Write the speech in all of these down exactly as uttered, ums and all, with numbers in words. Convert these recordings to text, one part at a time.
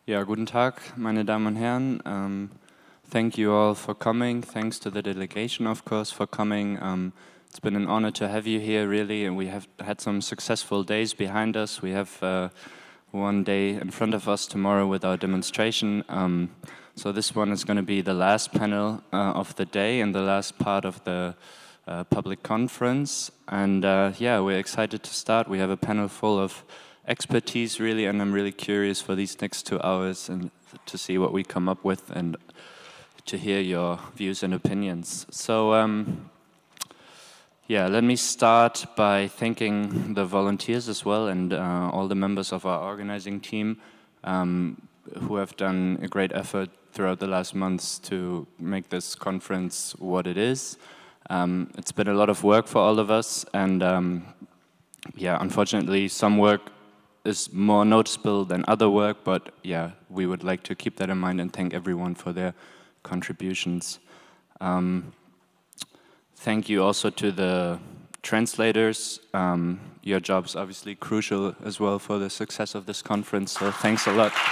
Ja, guten Tag, meine Damen und Herren. Um, thank you all for coming. Thanks to the delegation, of course, for coming. Um, it's been an honor to have you here, really, and we have had some successful days behind us. We have uh, one day in front of us tomorrow with our demonstration. Um, so this one is going to be the last panel uh, of the day and the last part of the uh, public conference. And uh, yeah, we're excited to start. We have a panel full of expertise, really, and I'm really curious for these next two hours and to see what we come up with and to hear your views and opinions. So, um, yeah, let me start by thanking the volunteers as well and uh, all the members of our organizing team um, who have done a great effort throughout the last months to make this conference what it is. Um, it's been a lot of work for all of us, and um, yeah, unfortunately, some work is more noticeable than other work, but yeah, we would like to keep that in mind and thank everyone for their contributions. Um, thank you also to the translators. Um, your job's obviously crucial as well for the success of this conference, so thanks a lot.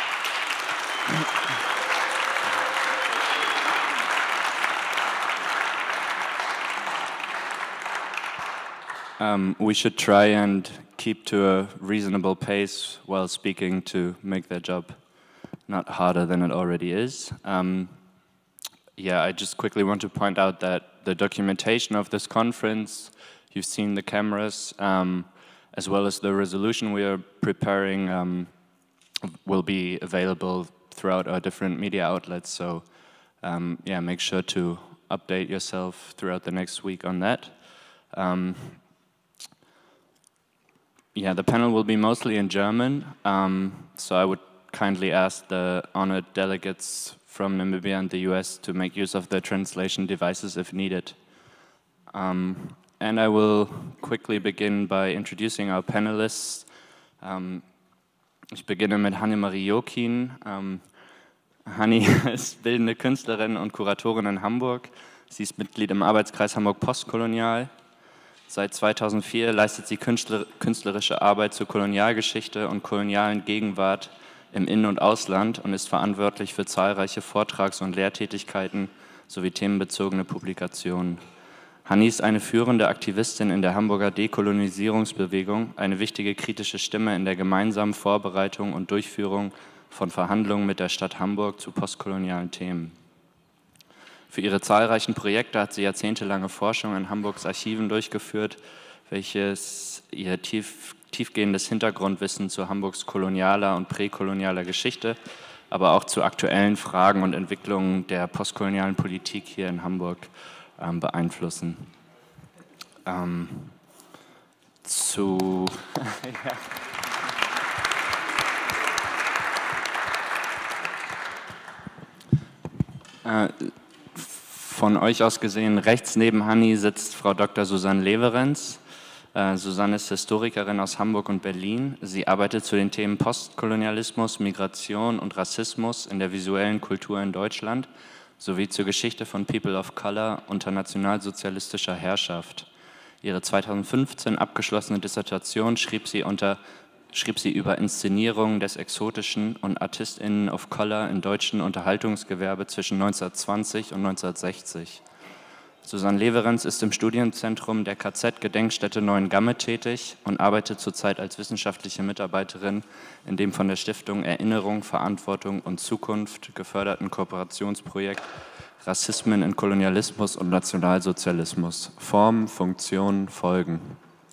Um, we should try and keep to a reasonable pace while speaking to make their job not harder than it already is. Um, yeah, I just quickly want to point out that the documentation of this conference, you've seen the cameras, um, as well as the resolution we are preparing um, will be available throughout our different media outlets. So um, yeah, make sure to update yourself throughout the next week on that. Um, Yeah, the panel will be mostly in German, um, so I would kindly ask the honored delegates from Namibia and the U S to make use of the translation devices if needed. Um, and I will quickly begin by introducing our panelists. Um, ich beginne mit Hannemarie Jokin. Um, Hanni ist bildende Künstlerin und Kuratorin in Hamburg. Sie ist Mitglied im Arbeitskreis Hamburg Postkolonial. Seit zweitausendvier leistet sie künstlerische Arbeit zur Kolonialgeschichte und kolonialen Gegenwart im In- und Ausland und ist verantwortlich für zahlreiche Vortrags- und Lehrtätigkeiten sowie themenbezogene Publikationen. Hanni ist eine führende Aktivistin in der Hamburger Dekolonisierungsbewegung, eine wichtige kritische Stimme in der gemeinsamen Vorbereitung und Durchführung von Verhandlungen mit der Stadt Hamburg zu postkolonialen Themen. Für ihre zahlreichen Projekte hat sie jahrzehntelange Forschung in Hamburgs Archiven durchgeführt, welches ihr tief, tiefgehendes Hintergrundwissen zu Hamburgs kolonialer und präkolonialer Geschichte, aber auch zu aktuellen Fragen und Entwicklungen der postkolonialen Politik hier in Hamburg ähm, beeinflussen. Ähm, zu... ja. äh, Von euch aus gesehen, rechts neben Hanni sitzt Frau Doktor Susanne Leverenz. Äh, Susanne ist Historikerin aus Hamburg und Berlin. Sie arbeitet zu den Themen Postkolonialismus, Migration und Rassismus in der visuellen Kultur in Deutschland sowie zur Geschichte von People of Color unter nationalsozialistischer Herrschaft. Ihre zweitausendfünfzehn abgeschlossene Dissertation schrieb sie unter schrieb sie über Inszenierungen des Exotischen und ArtistInnen of Color im deutschen Unterhaltungsgewerbe zwischen neunzehnhundertzwanzig und neunzehnhundertsechzig. Susanne Leverenz ist im Studienzentrum der K Z-Gedenkstätte Neuengamme tätig und arbeitet zurzeit als wissenschaftliche Mitarbeiterin in dem von der Stiftung Erinnerung, Verantwortung und Zukunft geförderten Kooperationsprojekt Rassismen in Kolonialismus und Nationalsozialismus. Form, Funktion, Folgen.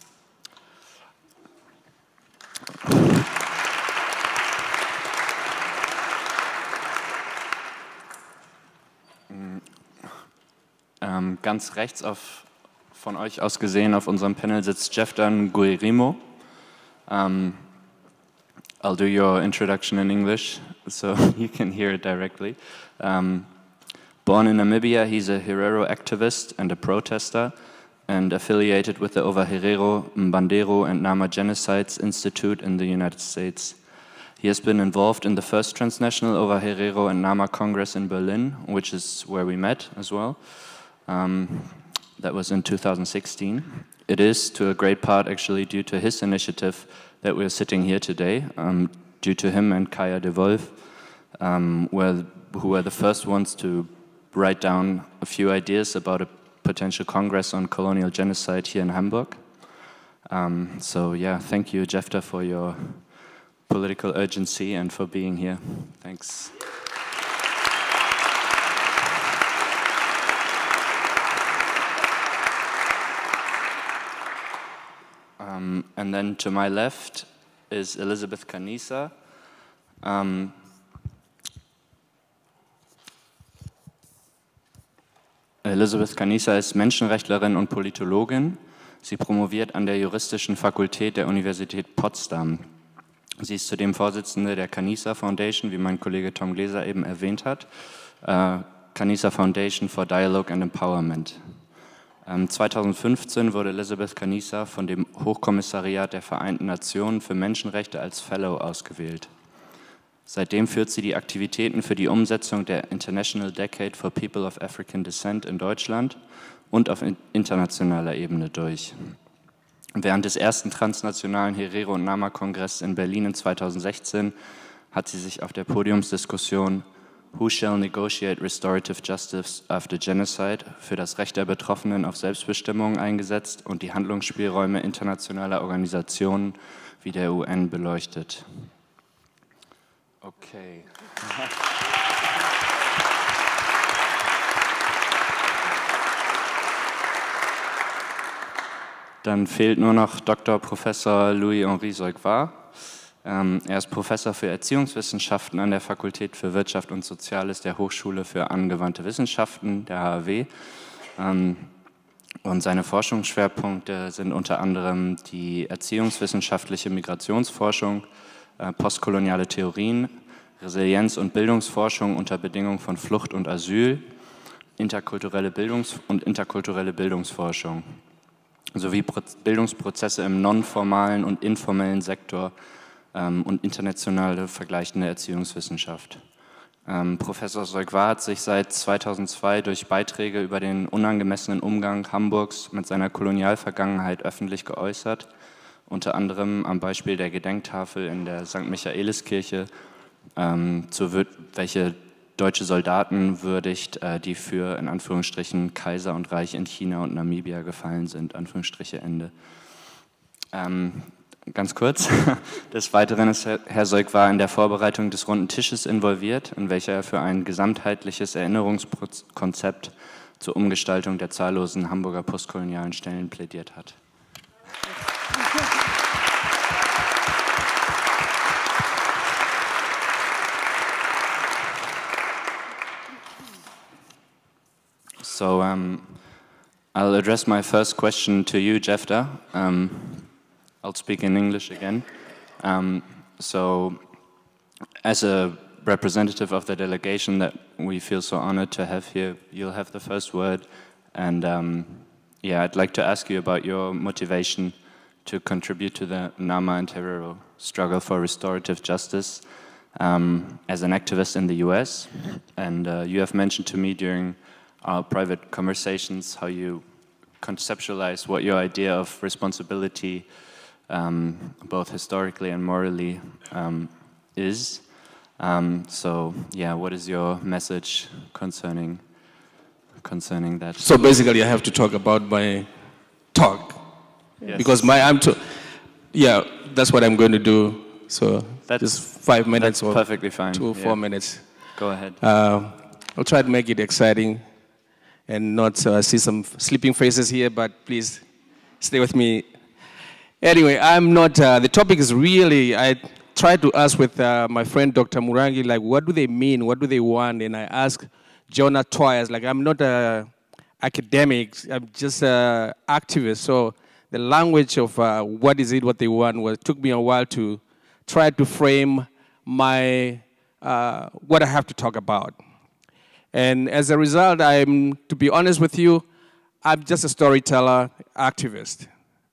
Ähm, ganz rechts auf, von euch aus gesehen auf unserem Panel sitzt Jeftan Guirimo. Um, I'll do your introduction in English so you can hear it directly. Um, born in Namibia, he's a Herero activist and a protester and affiliated with the Ovaherero, Mbandero and Nama Genocides Institute in the United States. He has been involved in the first transnational Ovaherero and Nama Congress in Berlin, which is where we met as well. Um, that was in two thousand sixteen. It is, to a great part, actually due to his initiative that we're sitting here today, um, due to him and Kaya de Wolf, um, were, who were the first ones to write down a few ideas about a potential congress on colonial genocide here in Hamburg. Um, so yeah, thank you, Jefta, for your political urgency and for being here. Thanks. Um, and then to my left is Elizabeth Canisa. Um, Elizabeth Canisa ist Menschenrechtlerin und Politologin. Sie promoviert an der Juristischen Fakultät der Universität Potsdam. Sie ist zudem Vorsitzende der Canisa Foundation, wie mein Kollege Tom Gläser eben erwähnt hat. Uh, Canisa Foundation for Dialogue and Empowerment. Um, zweitausendfünfzehn wurde Elizabeth Canisa von dem Hochkommissariat der Vereinten Nationen für Menschenrechte als Fellow ausgewählt. Seitdem führt sie die Aktivitäten für die Umsetzung der International Decade for People of African Descent in Deutschland und auf internationaler Ebene durch. Während des ersten transnationalen Herero- und Nama-Kongresses in Berlin in zweitausendsechzehn hat sie sich auf der Podiumsdiskussion Who shall negotiate restorative justice after genocide für das Recht der Betroffenen auf Selbstbestimmung eingesetzt und die Handlungsspielräume internationaler Organisationen wie der U N beleuchtet. Okay. Dann fehlt nur noch Doktor Professor Louis-Henri Zeugwart. Ähm, er ist Professor für Erziehungswissenschaften an der Fakultät für Wirtschaft und Soziales der Hochschule für angewandte Wissenschaften, der H A W. Ähm, und seine Forschungsschwerpunkte sind unter anderem die erziehungswissenschaftliche Migrationsforschung, äh, postkoloniale Theorien, Resilienz- und Bildungsforschung unter Bedingungen von Flucht und Asyl, interkulturelle Bildungs- und interkulturelle Bildungsforschung, sowie Pro- Bildungsprozesse im nonformalen und informellen Sektor ähm, und internationale vergleichende Erziehungswissenschaft. Ähm, Professor Zeugwart hat sich seit zweitausendzwei durch Beiträge über den unangemessenen Umgang Hamburgs mit seiner Kolonialvergangenheit öffentlich geäußert, unter anderem am Beispiel der Gedenktafel in der Sankt Michaeliskirche, ähm, zu, welche deutsche Soldaten würdigt, äh, die für, in Anführungsstrichen, Kaiser und Reich in China und Namibia gefallen sind, Anführungsstriche Ende. Ähm, ganz kurz, des Weiteren ist Herr Zeugwart in der Vorbereitung des Runden Tisches involviert, in welcher er für ein gesamtheitliches Erinnerungskonzept zur Umgestaltung der zahllosen Hamburger postkolonialen Stellen plädiert hat. So um, I'll address my first question to you, Jefta. Um, I'll speak in English again. Um, so, as a representative of the delegation that we feel so honored to have here, you'll have the first word. And um, yeah, I'd like to ask you about your motivation to contribute to the Nama and Herero struggle for restorative justice um, as an activist in the U S. And uh, you have mentioned to me during our private conversations how you conceptualize what your idea of responsibility, um, both historically and morally, um, is. Um, so, yeah, what is your message concerning concerning that? So basically, I have to talk about my talk, Yes. because my I'm to, yeah, that's what I'm going to do. So That's- just five minutes that's or perfectly fine, two or yeah. four minutes. Go ahead. Uh, I'll try to make it exciting and not uh, see some sleeping faces here, but please stay with me. Anyway, I'm not, uh, the topic is really, I tried to ask with uh, my friend Doctor Murangi, like, what do they mean? What do they want? And I asked Jonah twice, like, I'm not a academic, I'm just an activist. So the language of uh, what is it, what they want, was, took me a while to try to frame my, uh, what I have to talk about. And as a result, I'm, to be honest with you, I'm just a storyteller, activist.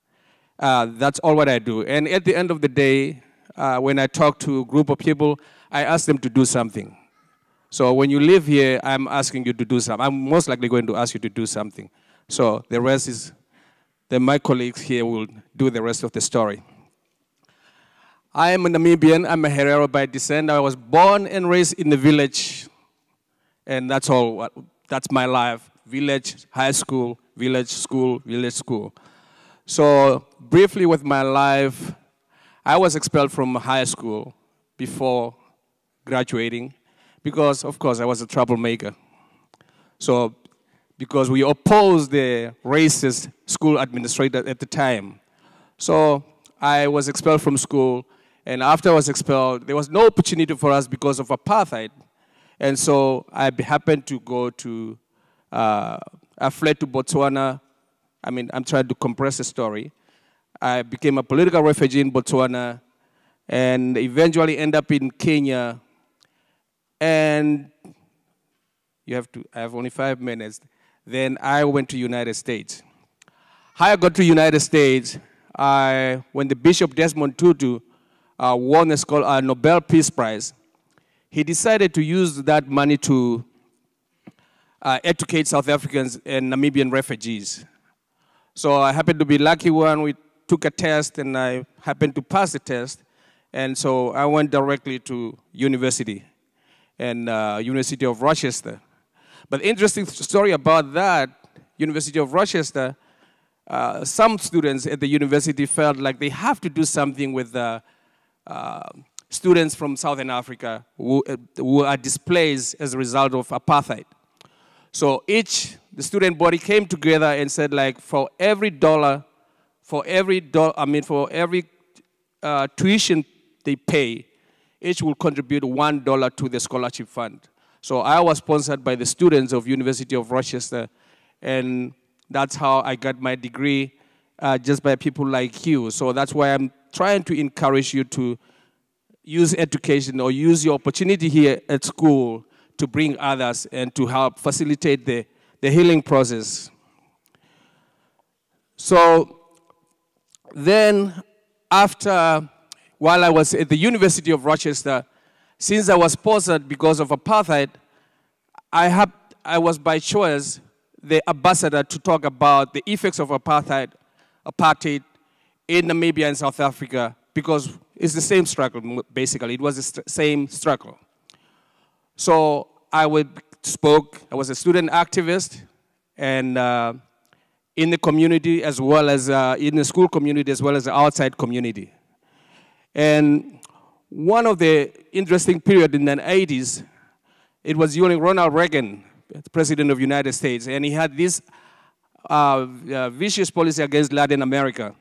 Uh, that's all what I do. And at the end of the day, uh, when I talk to a group of people, I ask them to do something. So when you live here, I'm asking you to do something. I'm most likely going to ask you to do something. So the rest is, then my colleagues here will do the rest of the story. I am a Namibian. I'm a Herero by descent. I was born and raised in the village, and that's all. That's my life. Village, high school, village, school, village, school. So briefly with my life, I was expelled from high school before graduating because, of course, I was a troublemaker. So because we opposed the racist school administrator at the time. So I was expelled from school. And after I was expelled, there was no opportunity for us because of apartheid. And so I happened to go to, uh, I fled to Botswana. I mean, I'm trying to compress the story. I became a political refugee in Botswana and eventually ended up in Kenya. And you have to, I have only five minutes. Then I went to United States. How I got to United States, I, when the Bishop Desmond Tutu Uh, won a scholar, uh, Nobel Peace Prize, he decided to use that money to uh, educate South Africans and Namibian refugees. So I happened to be lucky one. We took a test, and I happened to pass the test. And so I went directly to university, and uh, University of Rochester. But the interesting story about that, University of Rochester, uh, some students at the university felt like they have to do something with the Uh, students from Southern Africa who, uh, who are displaced as a result of apartheid. So each, the student body came together and said, like, for every dollar, for every dollar, I mean, for every uh, tuition they pay, each will contribute one dollar to the scholarship fund. So I was sponsored by the students of University of Rochester, and that's how I got my degree, uh, just by people like you. So that's why I'm trying to encourage you to use education or use your opportunity here at school to bring others and to help facilitate the, the healing process. So then after, while I was at the University of Rochester, since I was sponsored because of apartheid, I, have, I was by choice the ambassador to talk about the effects of apartheid, apartheid in Namibia and South Africa, because it's the same struggle, basically. It was the st same struggle. So I would spoke, I was a student activist, and uh, in the community as well as uh, in the school community as well as the outside community. And one of the interesting period in the eighties, it was during Ronald Reagan, the President of the United States, and he had this uh, uh, vicious policy against Latin America.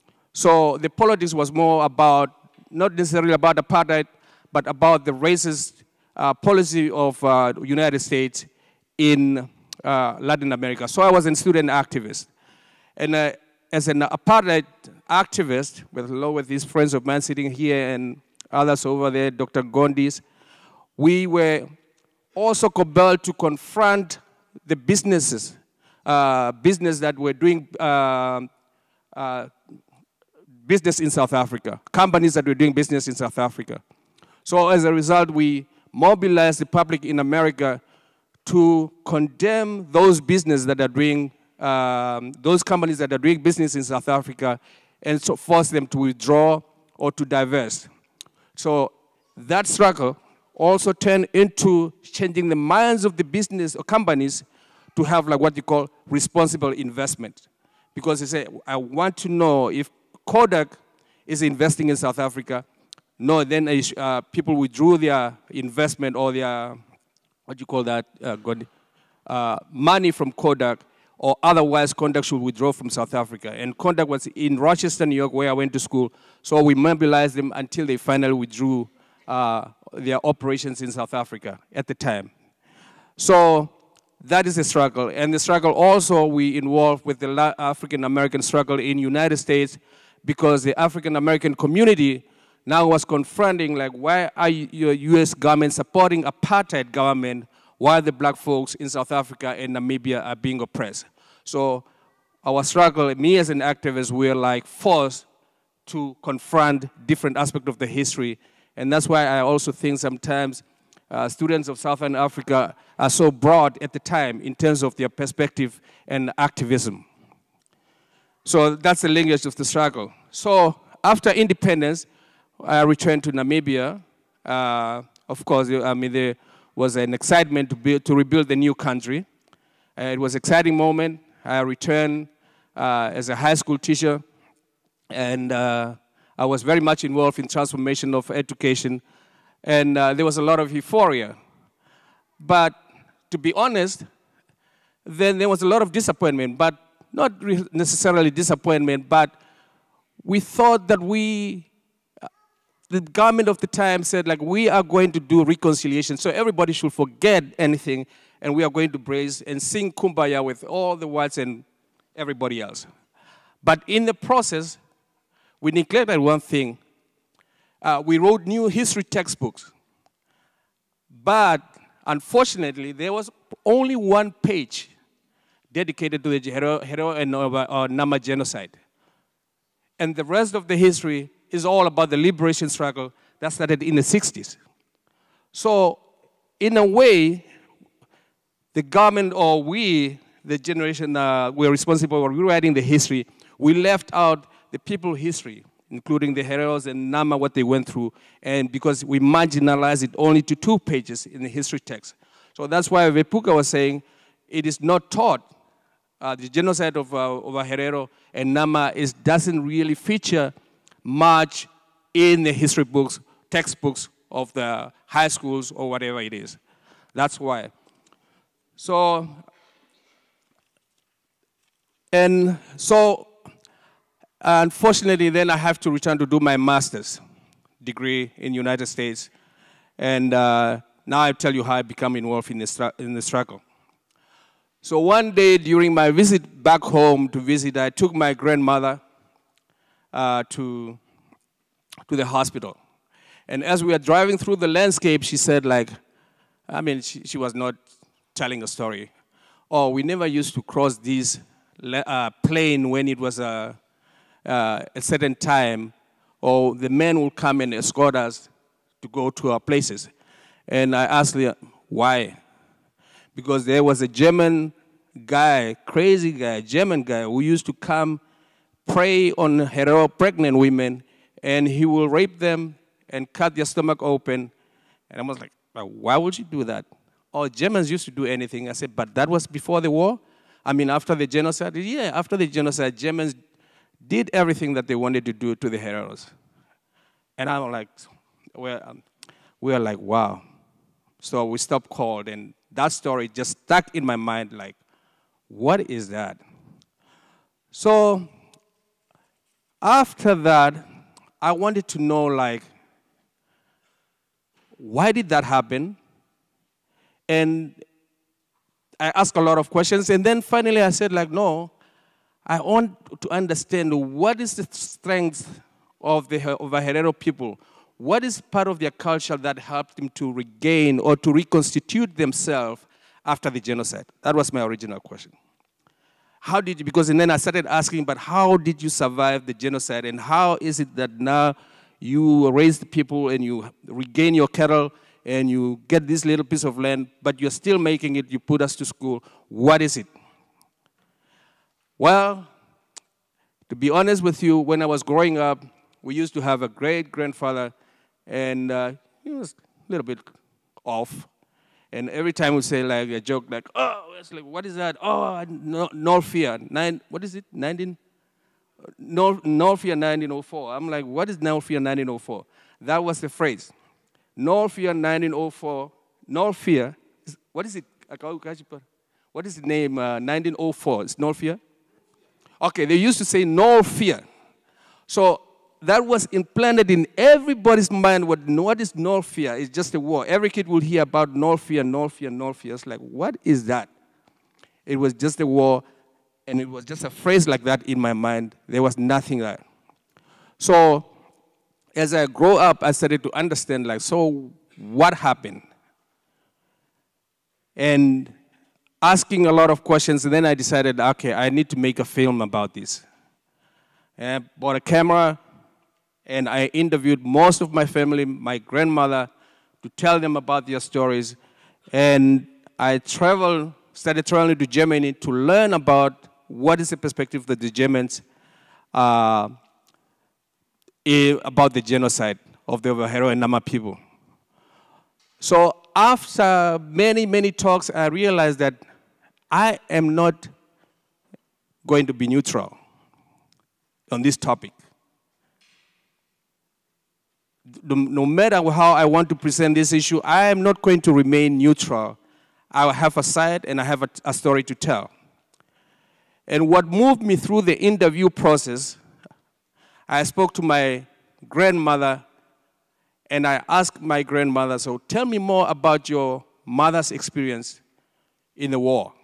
So the politics was more about, not necessarily about apartheid, but about the racist uh, policy of uh, the United States in uh, Latin America. So I was a student activist. And uh, as an apartheid activist, with, with these friends of mine sitting here and others over there, Doctor Gondis, we were also compelled to confront the businesses, uh, business that were doing uh, uh, business in South Africa, companies that were doing business in South Africa. So as a result, we mobilized the public in America to condemn those businesses that are doing, um, those companies that are doing business in South Africa, and so force them to withdraw or to divest. So that struggle also turned into changing the minds of the business or companies to have like what you call responsible investment. Because they say, I want to know if Kodak is investing in South Africa. No, then uh, people withdrew their investment or their, what do you call that, uh, God, uh, money from Kodak, or otherwise Kodak should withdraw from South Africa. And Kodak was in Rochester, New York, where I went to school. So we mobilized them until they finally withdrew uh, their operations in South Africa at the time. So that is the struggle. And the struggle also we involved with the African-American struggle in the United States, because the African-American community now was confronting, like, why are your U S government supporting apartheid government while the black folks in South Africa and Namibia are being oppressed? So our struggle, me as an activist, we're like forced to confront different aspects of the history. And that's why I also think sometimes uh, students of Southern Africa are so broad at the time in terms of their perspective and activism. So that's the lineage of the struggle. So after independence, I returned to Namibia. Uh, of course, I mean, there was an excitement to, build, to rebuild the new country. Uh, it was an exciting moment. I returned uh, as a high school teacher, and uh, I was very much involved in transformation of education, and uh, there was a lot of euphoria. But to be honest, then there was a lot of disappointment, but not necessarily disappointment, but we thought that we, the government of the time said, like, we are going to do reconciliation, so everybody should forget anything, and we are going to praise and sing Kumbaya with all the whites and everybody else. But in the process, we neglected one thing. Uh, we wrote new history textbooks, but unfortunately, there was only one page dedicated to the Herero and uh, Nama genocide. And the rest of the history is all about the liberation struggle that started in the sixties. So, in a way, the government or we, the generation uh, we're responsible for rewriting the history, we left out the people's history, including the Hereros and Nama, what they went through, and because we marginalized it only to two pages in the history text. So that's why Vepuka was saying it is not taught. Uh, the genocide of, uh, of Herero and Nama is, doesn't really feature much in the history books, textbooks of the high schools or whatever it is. That's why. So, and so, unfortunately, then I have to return to do my master's degree in the United States. And uh, now I tell you how I become involved in the, in the struggle. So one day during my visit back home to visit, I took my grandmother uh, to, to the hospital. And as we were driving through the landscape, she said, like, I mean, she, she was not telling a story. Oh, we never used to cross this uh, plain when it was a, uh, a certain time, or the men will come and escort us to go to our places. And I asked her, why? Because there was a German guy, crazy guy, German guy, who used to come prey on Herero pregnant women, and he will rape them and cut their stomach open. And I was like, why would you do that? Oh, Germans used to do anything. I said, but that was before the war? I mean, after the genocide? Yeah, after the genocide, Germans did everything that they wanted to do to the Hereros. And I'm like, well, we are like, wow. So we stopped cold, and that story just stuck in my mind, like, what is that? So after that, I wanted to know, like, why did that happen? And I asked a lot of questions, and then finally I said, like, no, I want to understand what is the strength of the, of the Herero people. What is part of their culture that helped them to regain or to reconstitute themselves after the genocide? That was my original question. How did you, because and then I started asking, but how did you survive the genocide, and how is it that now you raise the people and you regain your cattle and you get this little piece of land, but you're still making it, you put us to school. What is it? Well, to be honest with you, when I was growing up, we used to have a great-grandfather, and uh, he was a little bit off. And every time we say like a joke, like, oh, it's like, what is that? Oh, no, Norfia, nine, what is it, nineteen? Nor, Norfia nineteen oh four. I'm like, what is Norfia nineteen oh four? That was the phrase. Norfia nineteen oh four, Norfia, what is it? What is the name, uh, nineteen oh four, it's Norfia? Okay, they used to say Norfia. So that was implanted in everybody's mind. What, what is Norfia? It's just a war. Every kid will hear about Norfia, Norfia, Norfia. It's like, what is that? It was just a war, and it was just a phrase like that in my mind. There was nothing there. So as I grow up, I started to understand, like, so what happened? And asking a lot of questions, and then I decided, okay, I need to make a film about this. And I bought a camera, and I interviewed most of my family, my grandmother, to tell them about their stories. And I traveled, started traveling to Germany to learn about what is the perspective of the Germans uh, about the genocide. of the Ovahero and Nama people. So after many, many talks, I realized that I am not going to be neutral on this topic. No matter how I want to present this issue, I am not going to remain neutral. I have a side and I have a, a story to tell. And what moved me through the interview process, I spoke to my grandmother and I asked my grandmother, so tell me more about your mother's experience in the war.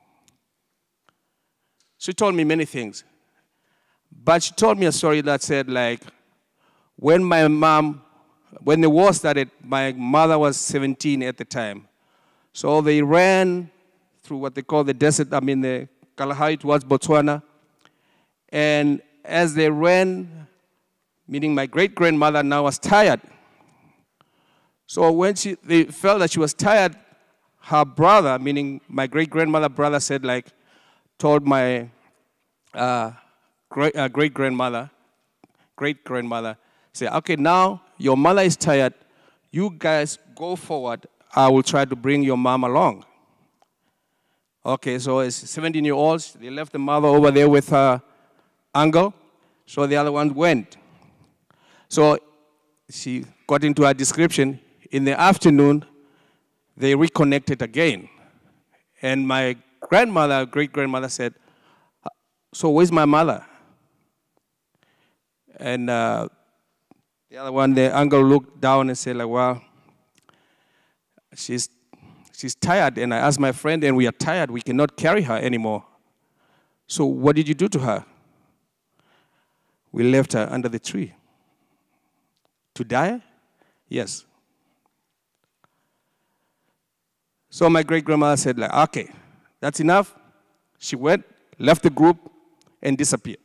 She told me many things. But she told me a story that said, like, when my mom, when the war started, my mother was seventeen at the time. So they ran through what they call the desert, I mean the Kalahari towards Botswana. And as they ran, meaning my great-grandmother now was tired. So when she, they felt that she was tired, her brother, meaning my great-grandmother brother said like, told my uh, great, uh, great-grandmother, great-grandmother, say, okay, now your mother is tired, you guys go forward, I will try to bring your mom along. Okay, so as seventeen-year-olds, they left the mother over there with her uncle, so the other one went. So she got into her description. In the afternoon, they reconnected again. And my grandmother, great-grandmother said, so where's my mother? And uh, the other one, the uncle looked down and said, like, well, she's, she's tired. And I asked my friend, and we are tired. We cannot carry her anymore. So what did you do to her? We left her under the tree. To die? Yes. So my great-grandmother said, like, okay, that's enough. She went, left the group, and disappeared.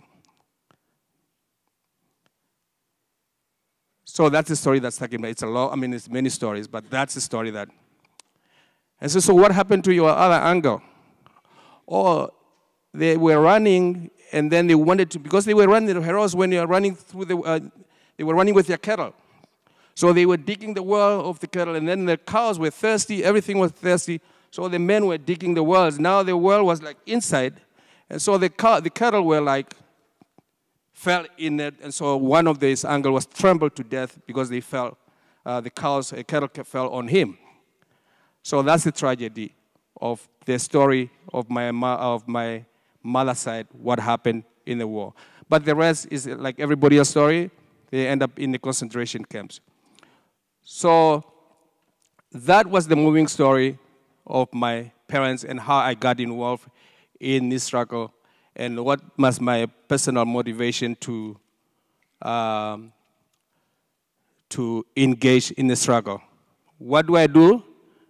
So that's the story that's talking about. It's a lot, I mean, it's many stories, but that's the story that. And so, so what happened to your other uncle? Oh, they were running, and then they wanted to, because they were running, the heroes, when they were running through the, uh, they were running with their cattle. So they were digging the well of the cattle, and then the cows were thirsty, everything was thirsty, so the men were digging the wells. Now the well was like inside, and so the, cow, the cattle were like, fell in it, and so one of these uncle was trampled to death because they fell, uh, the cows, the cattle fell on him. So that's the tragedy of the story of my, of my mother's side, what happened in the war. But the rest is like everybody else's story. They end up in the concentration camps. So that was the moving story of my parents and how I got involved in this struggle and what was my personal motivation to, um, to engage in the struggle. What do I do?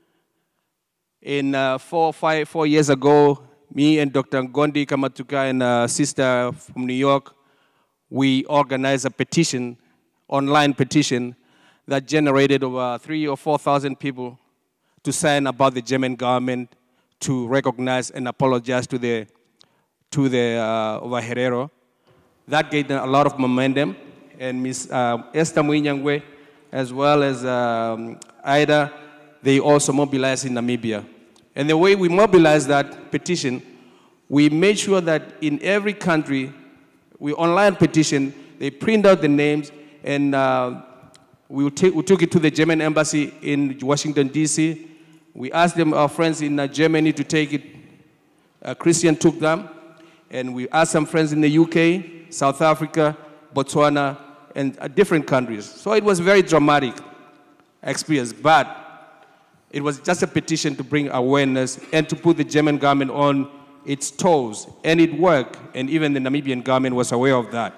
In uh, four, five, four years ago, me and Doctor Ngondi Kamatuka and a sister from New York, we organized a petition, online petition, that generated over three or four thousand people to sign about the German government to recognize and apologize to the to the uh, Ovaherero. That gave them a lot of momentum, and Miss Uh, Esther Mwinyangwe, as well as um, Ida, they also mobilized in Namibia. And the way we mobilized that petition, we made sure that in every country, we online petition, they print out the names, and uh, we, we took it to the German embassy in Washington, D C We asked them, our friends in uh, Germany, to take it. Uh, Christian took them. And we asked some friends in the U K, South Africa, Botswana, and uh, different countries. So it was a very dramatic experience. But it was just a petition to bring awareness and to put the German government on its toes. And it worked. And even the Namibian government was aware of that.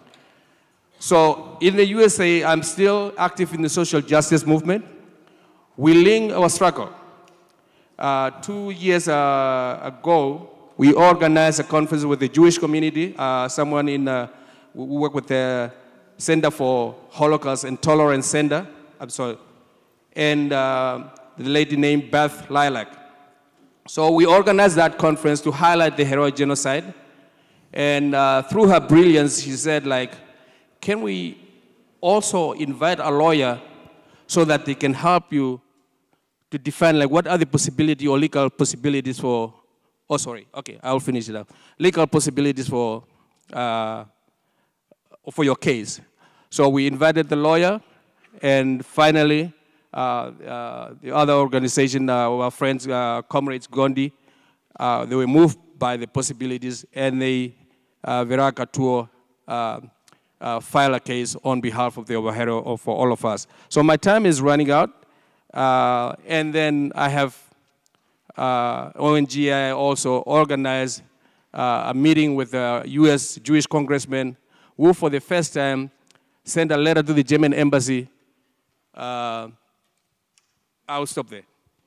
So in the U S A, I'm still active in the social justice movement. We link our struggle. Uh, two years uh, ago, we organized a conference with the Jewish community. Uh, someone in, uh, we work with the Center for Holocaust and Tolerance Center. I'm sorry. And uh, the lady named Beth Lilac. So we organized that conference to highlight the heroic genocide. And uh, through her brilliance, she said, like, can we also invite a lawyer so that they can help you to define like what are the possibility or legal possibilities for, oh sorry, okay, I'll finish it up. Legal possibilities for, uh, for your case. So we invited the lawyer, and finally, uh, uh, the other organization, uh, our friends, uh, comrades Gondi, uh, they were moved by the possibilities, and they, uh, Viraka Tour, uh, Uh, file a case on behalf of the Ovahero or for all of us. So my time is running out, uh, and then I have uh, O N G I also organized uh, a meeting with the U S Jewish congressman who for the first time sent a letter to the German embassy. Uh, I'll stop there.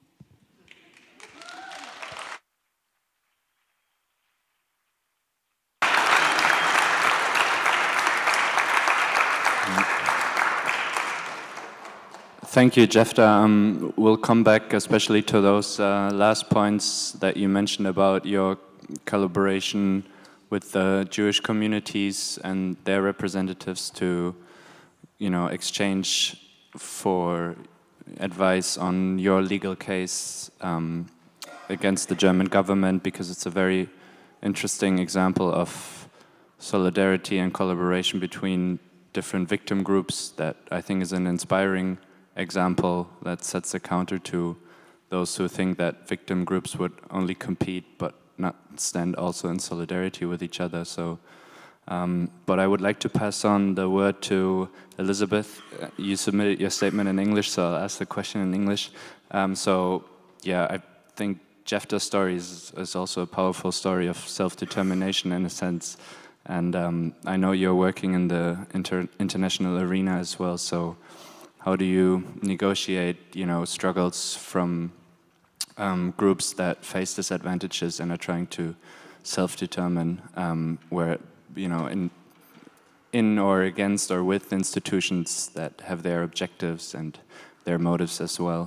Thank you, Jefta. Um, we'll come back especially to those uh, last points that you mentioned about your collaboration with the Jewish communities and their representatives to, you know, exchange for advice on your legal case um, against the German government, because it's a very interesting example of solidarity and collaboration between different victim groups that I think is an inspiring example that sets a counter to those who think that victim groups would only compete but not stand also in solidarity with each other. So, um, but I would like to pass on the word to Elizabeth. You submitted your statement in English, so I'll ask the question in English. Um, so, yeah, I think Jefta's story is, is also a powerful story of self-determination in a sense. And um, I know you're working in the inter international arena as well, so how do you negotiate, you know, struggles from um, groups that face disadvantages and are trying to self-determine, um, where, you know, in, in or against or with institutions that have their objectives and their motives as well?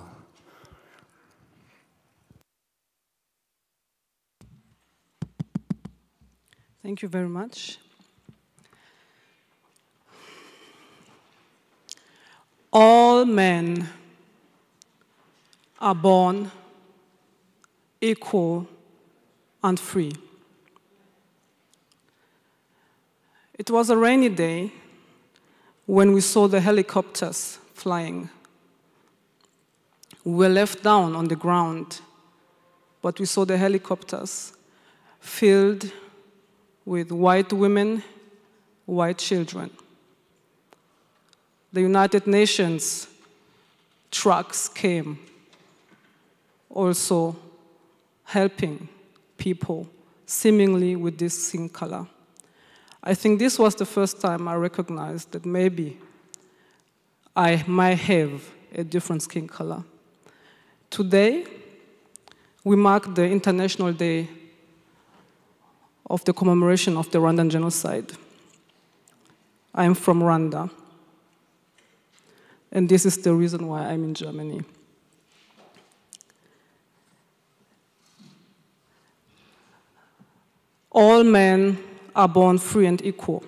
Thank you very much. All men are born equal and free. It was a rainy day when we saw the helicopters flying. We were left down on the ground, but we saw the helicopters filled with white women, white children. The United Nations trucks came, also helping people seemingly with this skin color. I think this was the first time I recognized that maybe I might have a different skin color. Today, we mark the International Day of the commemoration of the Rwandan genocide. I am from Rwanda, and this is the reason why I'm in Germany. All men are born free and equal.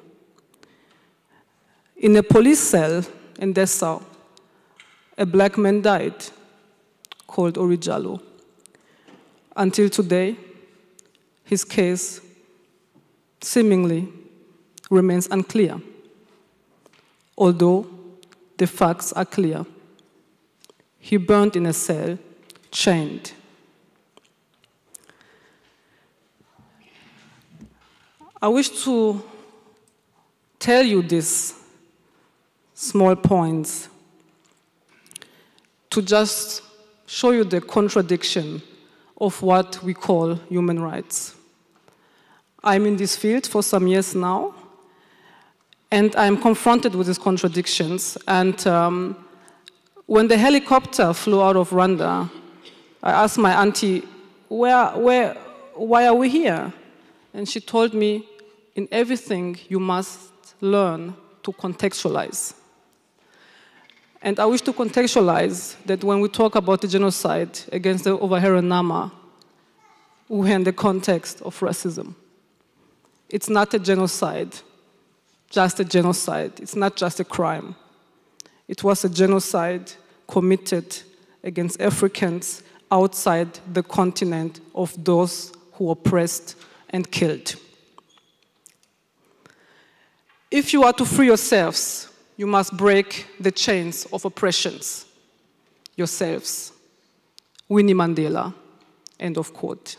In a police cell in Dessau, a black man died called Orijalo. Until today, his case seemingly remains unclear, although the facts are clear. He burned in a cell, chained. I wish to tell you these small points to just show you the contradiction of what we call human rights. I'm in this field for some years now, and I'm confronted with these contradictions. And um, when the helicopter flew out of Rwanda, I asked my auntie, where, where, why are we here? And she told me, in everything, you must learn to contextualize. And I wish to contextualize that when we talk about the genocide against the Ovahero Nama, we're in the context of racism. It's not a genocide, just a genocide. It's not just a crime. It was a genocide committed against Africans outside the continent of those who oppressed and killed. If you are to free yourselves, you must break the chains of oppressions yourselves. Winnie Mandela, end of quote.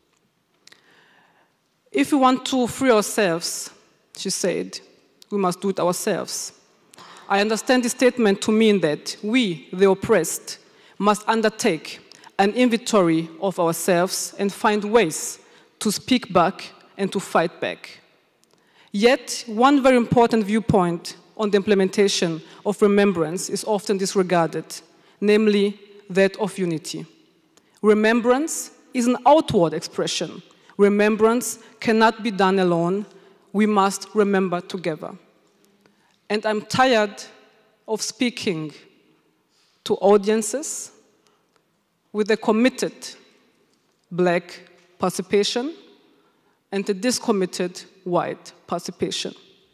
If we want to free ourselves, she said, we must do it ourselves. I understand this statement to mean that we, the oppressed, must undertake an inventory of ourselves and find ways to speak back and to fight back. Yet, one very important viewpoint on the implementation of remembrance is often disregarded, namely that of unity. Remembrance is an outward expression. Remembrance cannot be done alone. We must remember together. And I'm tired of speaking to audiences with a committed black participation and a discommitted white participation.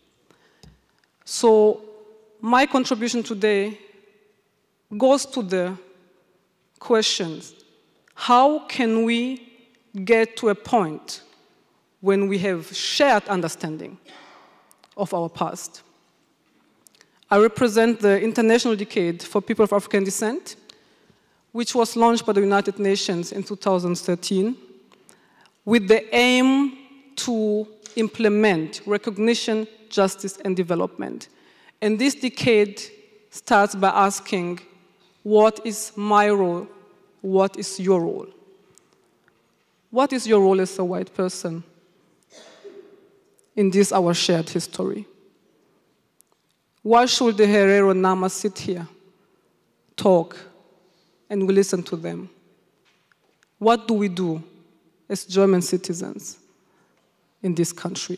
So my contribution today goes to the questions: how can we get to a point when we have shared understanding of our past? I represent the International Decade for People of African Descent, which was launched by the United Nations in two thousand thirteen, with the aim to implement recognition, justice, and development. And this decade starts by asking, what is my role? What is your role? What is your role as a white person in this our shared history? Why should the Herero Nama sit here, talk, and we listen to them? What do we do as German citizens in this country?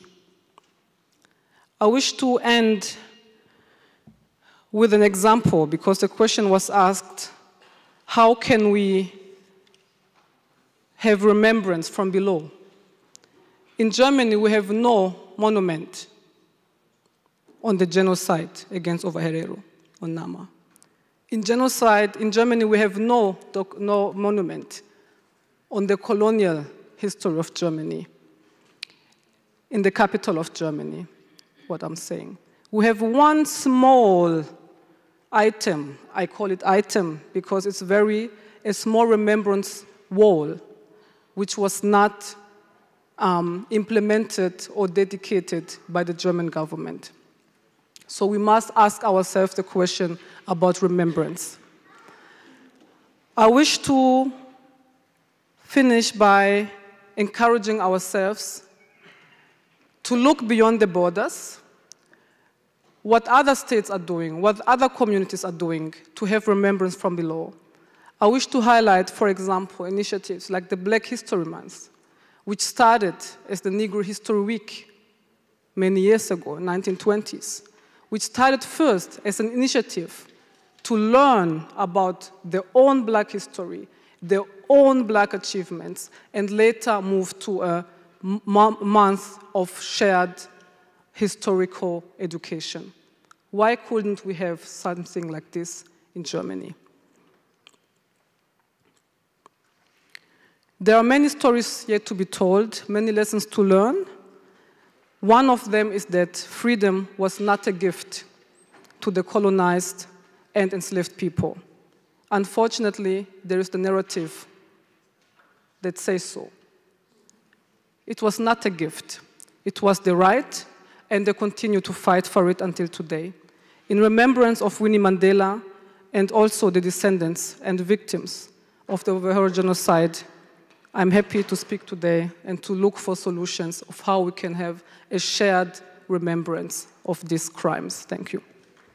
I wish to end with an example, because the question was asked, how can we have remembrance from below? In Germany, we have no monument on the genocide against Ovaherero or Nama. In genocide, in Germany, we have no, no monument on the colonial history of Germany, in the capital of Germany, what I'm saying. We have one small item, I call it item because it's very, a small remembrance wall, which was not um, implemented or dedicated by the German government. So we must ask ourselves the question about remembrance. I wish to finish by encouraging ourselves to look beyond the borders, what other states are doing, what other communities are doing to have remembrance from below. I wish to highlight, for example, initiatives like the Black History Month, which started as the Negro History Week many years ago, in the nineteen twenties, which started first as an initiative to learn about their own Black history, their own Black achievements, and later moved to a month of shared historical education. Why couldn't we have something like this in Germany? There are many stories yet to be told, many lessons to learn. One of them is that freedom was not a gift to the colonized and enslaved people. Unfortunately, there is the narrative that says so. It was not a gift. It was the right, and they continue to fight for it until today. In remembrance of Winnie Mandela and also the descendants and victims of the Ovaherero genocide, I'm happy to speak today and to look for solutions of how we can have a shared remembrance of these crimes. Thank you.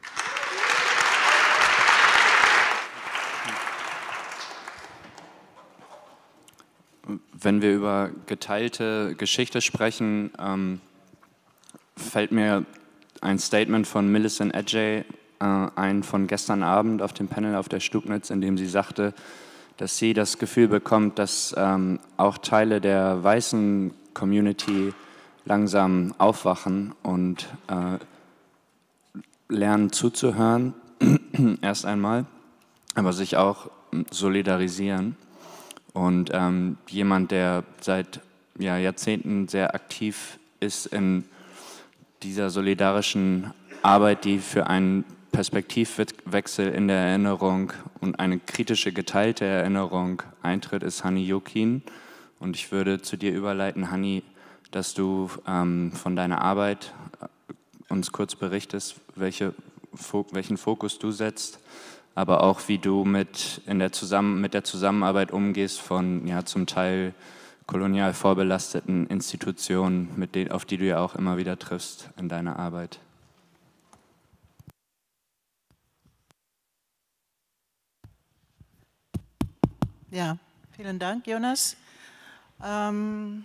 Wenn wir über geteilte Geschichte sprechen, ähm, fällt mir ein Statement von Millicent Adjei äh, ein von gestern Abend auf dem Panel auf der Stubnitz, in dem sie sagte, dass sie das Gefühl bekommt, dass ähm, auch Teile der weißen Community langsam aufwachen und äh, lernen zuzuhören erst einmal, aber sich auch solidarisieren. Und ähm, jemand, der seit ja, Jahrzehnten sehr aktiv ist in dieser solidarischen Arbeit, die für einen Perspektivwechsel in der Erinnerung und eine kritische geteilte Erinnerung eintritt, ist Hani Yokin. Und ich würde zu dir überleiten, Hani, dass du ähm, von deiner Arbeit uns kurz berichtest, welche, welchen Fokus du setzt, aber auch wie du mit, in der, Zusammen mit der Zusammenarbeit umgehst von ja, zum Teil kolonial vorbelasteten Institutionen, mit denen, auf die du ja auch immer wieder triffst in deiner Arbeit. Ja, vielen Dank, Jonas. Ähm,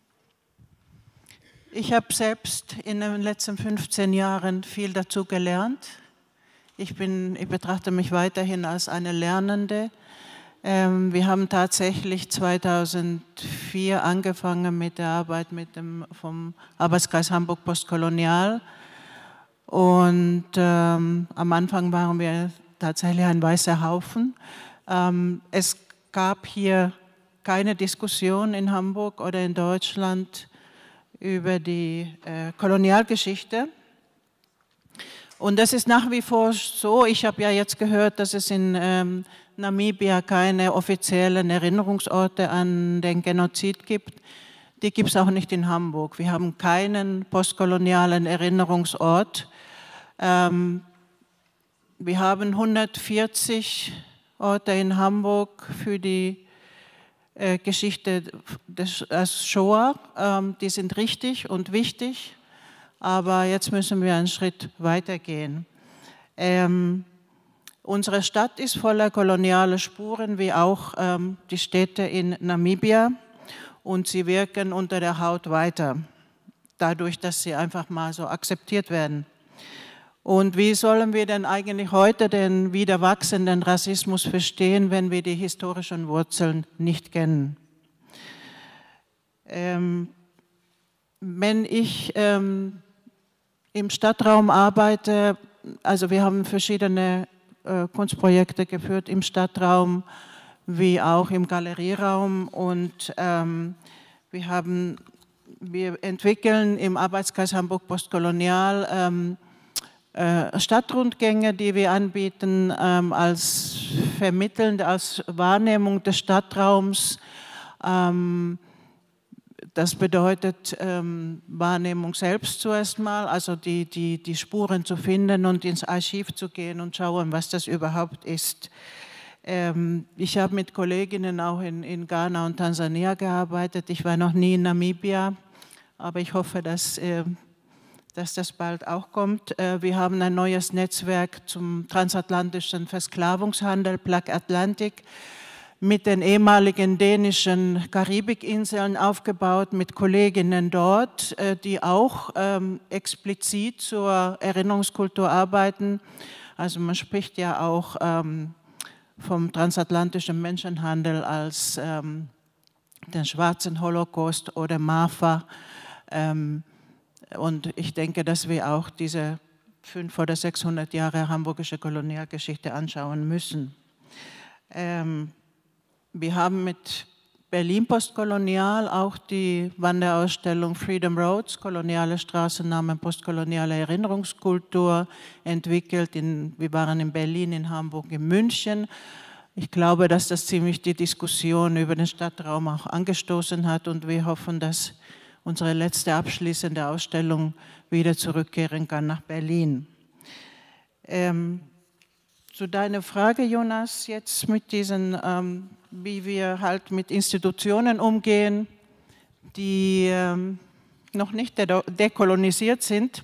ich habe selbst in den letzten fünfzehn Jahren viel dazu gelernt. Ich, bin, ich betrachte mich weiterhin als eine Lernende. Ähm, wir haben tatsächlich zweitausendvier angefangen mit der Arbeit mit dem, vom Arbeitskreis Hamburg Postkolonial. Und ähm, am Anfang waren wir tatsächlich ein weißer Haufen. Ähm, es gab hier keine Diskussion in Hamburg oder in Deutschland über die äh, Kolonialgeschichte. Und das ist nach wie vor so. Ich habe ja jetzt gehört, dass es in ähm, Namibia keine offiziellen Erinnerungsorte an den Genozid gibt. Die gibt es auch nicht in Hamburg. Wir haben keinen postkolonialen Erinnerungsort. Ähm, wir haben hundertvierzig Orte in Hamburg für die äh, Geschichte des äh, Shoah. Ähm, die sind richtig und wichtig, aber jetzt müssen wir einen Schritt weitergehen. Ähm, unsere Stadt ist voller kolonialer Spuren, wie auch ähm, die Städte in Namibia, und sie wirken unter der Haut weiter, dadurch, dass sie einfach mal so akzeptiert werden. Und wie sollen wir denn eigentlich heute den wieder wachsenden Rassismus verstehen, wenn wir die historischen Wurzeln nicht kennen? Ähm, wenn ich ähm, im Stadtraum arbeite, also wir haben verschiedene äh, Kunstprojekte geführt im Stadtraum, wie auch im Galerieraum, und ähm, wir, haben, wir entwickeln im Arbeitskreis Hamburg Postkolonial ähm, Stadtrundgänge, die wir anbieten, ähm, als vermittelnd, als Wahrnehmung des Stadtraums. Ähm, das bedeutet ähm, Wahrnehmung selbst zuerst mal, also die, die, die Spuren zu finden und ins Archiv zu gehen und schauen, was das überhaupt ist. Ähm, ich habe mit Kolleginnen auch in, in Ghana und Tansania gearbeitet. Ich war noch nie in Namibia, aber ich hoffe, dass äh, dass das bald auch kommt. Wir haben ein neues Netzwerk zum transatlantischen Versklavungshandel, Plug Atlantic, mit den ehemaligen dänischen Karibikinseln aufgebaut, mit Kolleginnen dort, die auch ähm, explizit zur Erinnerungskultur arbeiten. Also man spricht ja auch ähm, vom transatlantischen Menschenhandel als ähm, den schwarzen Holocaust oder MAFA. Ähm, Und ich denke, dass wir auch diese fünf oder sechshundert Jahre hamburgische Kolonialgeschichte anschauen müssen. Ähm, wir haben mit Berlin Postkolonial auch die Wanderausstellung Freedom Roads, koloniale Straßennamen, postkoloniale Erinnerungskultur entwickelt. In, wir waren in Berlin, in Hamburg, in München. Ich glaube, dass das ziemlich die Diskussion über den Stadtraum auch angestoßen hat, und wir hoffen, dass unsere letzte abschließende Ausstellung wieder zurückkehren kann nach Berlin. Ähm, zu deiner Frage, Jonas, jetzt mit diesen, ähm, wie wir halt mit Institutionen umgehen, die ähm, noch nicht de dekolonisiert sind.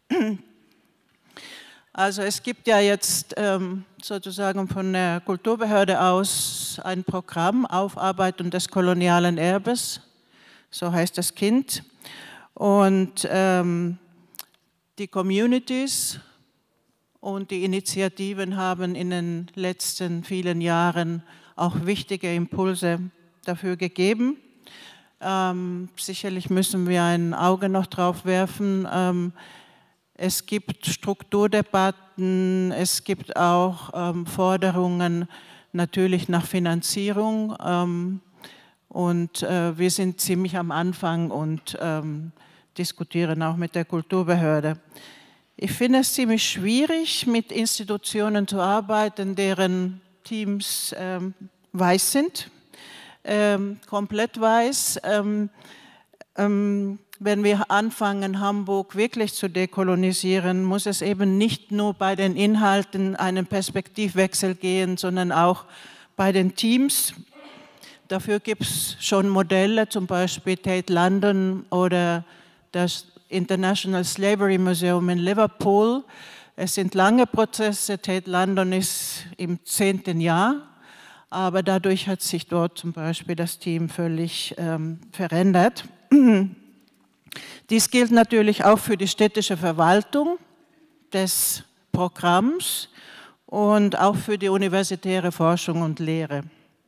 Also es gibt ja jetzt ähm, sozusagen von der Kulturbehörde aus ein Programm Aufarbeitung des kolonialen Erbes. So heißt das Kind. Und ähm, die Communities und die Initiativen haben in den letzten vielen Jahren auch wichtige Impulse dafür gegeben. Ähm, sicherlich müssen wir ein Auge noch drauf werfen. Ähm, es gibt Strukturdebatten es gibt auch ähm, Forderungen natürlich nach Finanzierung ähm, und äh, wir sind ziemlich am Anfang und ähm, diskutieren auch mit der Kulturbehörde. Ich finde es ziemlich schwierig, mit Institutionen zu arbeiten, deren Teams ähm, weiß sind, ähm, komplett weiß. Ähm, ähm, wenn wir anfangen, Hamburg wirklich zu dekolonisieren, muss es eben nicht nur bei den Inhalten einen Perspektivwechsel gehen, sondern auch bei den Teams. Dafür gibt es schon Modelle, zum Beispiel Tate London oder das International Slavery Museum in Liverpool. Es sind lange Prozesse, Tate London ist im zehnten Jahr, aber dadurch hat sich dort zum Beispiel das Team völlig ähm, verändert. Dies gilt natürlich auch für die städtische Verwaltung des Programms und auch für die universitäre Forschung und Lehre.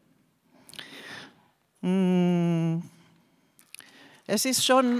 Es ist schon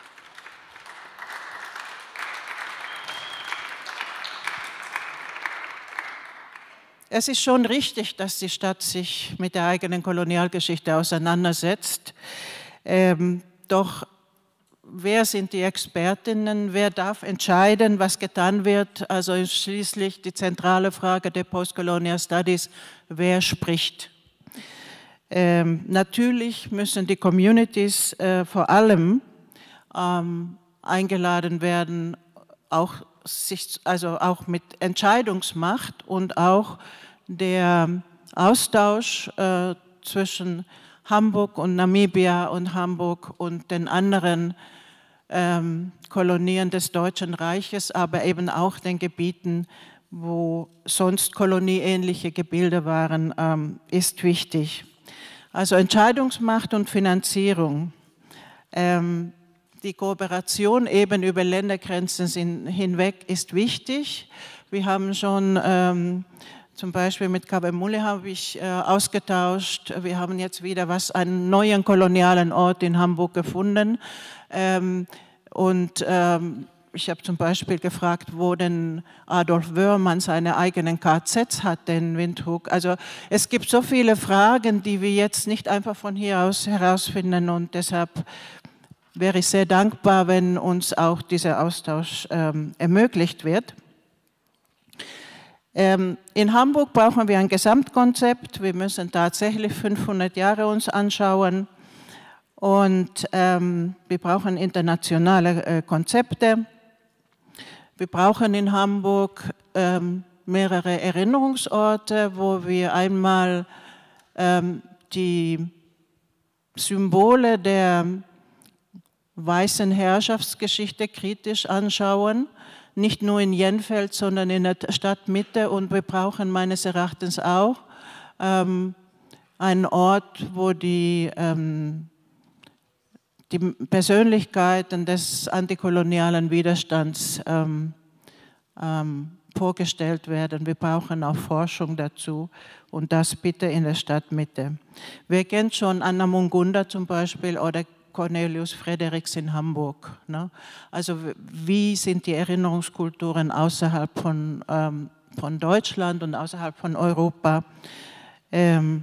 Es ist schon richtig, dass die Stadt sich mit der eigenen Kolonialgeschichte auseinandersetzt. Ähm, doch wer sind die Expertinnen? Wer darf entscheiden, was getan wird? Also schließlich die zentrale Frage der Postcolonial Studies, wer spricht? Ähm, natürlich müssen die Communities äh, vor allem ähm, eingeladen werden, auch sich, also auch mit Entscheidungsmacht und auch der Austausch äh, zwischen Hamburg und Namibia und Hamburg und den anderen ähm, Kolonien des Deutschen Reiches, aber eben auch den Gebieten, wo sonst kolonieähnliche Gebilde waren, ähm, ist wichtig. Also Entscheidungsmacht und Finanzierung. Ähm, Die Kooperation eben über Ländergrenzen hinweg ist wichtig. Wir haben schon ähm, zum Beispiel mit Kabemule habe ich äh, ausgetauscht. Wir haben jetzt wieder was, einen neuen kolonialen Ort in Hamburg gefunden. Ähm, und ähm, ich habe zum Beispiel gefragt, wo denn Adolf Wörmann seine eigenen K Zs hat, in Windhoek. Also es gibt so viele Fragen, die wir jetzt nicht einfach von hier aus herausfinden und deshalb wäre ich sehr dankbar, wenn uns auch dieser Austausch ähm, ermöglicht wird. Ähm, in Hamburg brauchen wir ein Gesamtkonzept. Wir müssen tatsächlich fünfhundert Jahre uns anschauen und ähm, wir brauchen internationale äh, Konzepte. Wir brauchen in Hamburg ähm, mehrere Erinnerungsorte, wo wir einmal ähm, die Symbole der weißen Herrschaftsgeschichte kritisch anschauen, nicht nur in Jenfeld, sondern in der Stadtmitte. Und wir brauchen meines Erachtens auch ähm, einen Ort, wo die, ähm, die Persönlichkeiten des antikolonialen Widerstands ähm, ähm, vorgestellt werden. Wir brauchen auch Forschung dazu und das bitte in der Stadtmitte. Wer kennt schon Anna Mungunda zum Beispiel oder Cornelius Fredericks in Hamburg. Ne? Also wie sind die Erinnerungskulturen außerhalb von, ähm, von Deutschland und außerhalb von Europa? Ähm,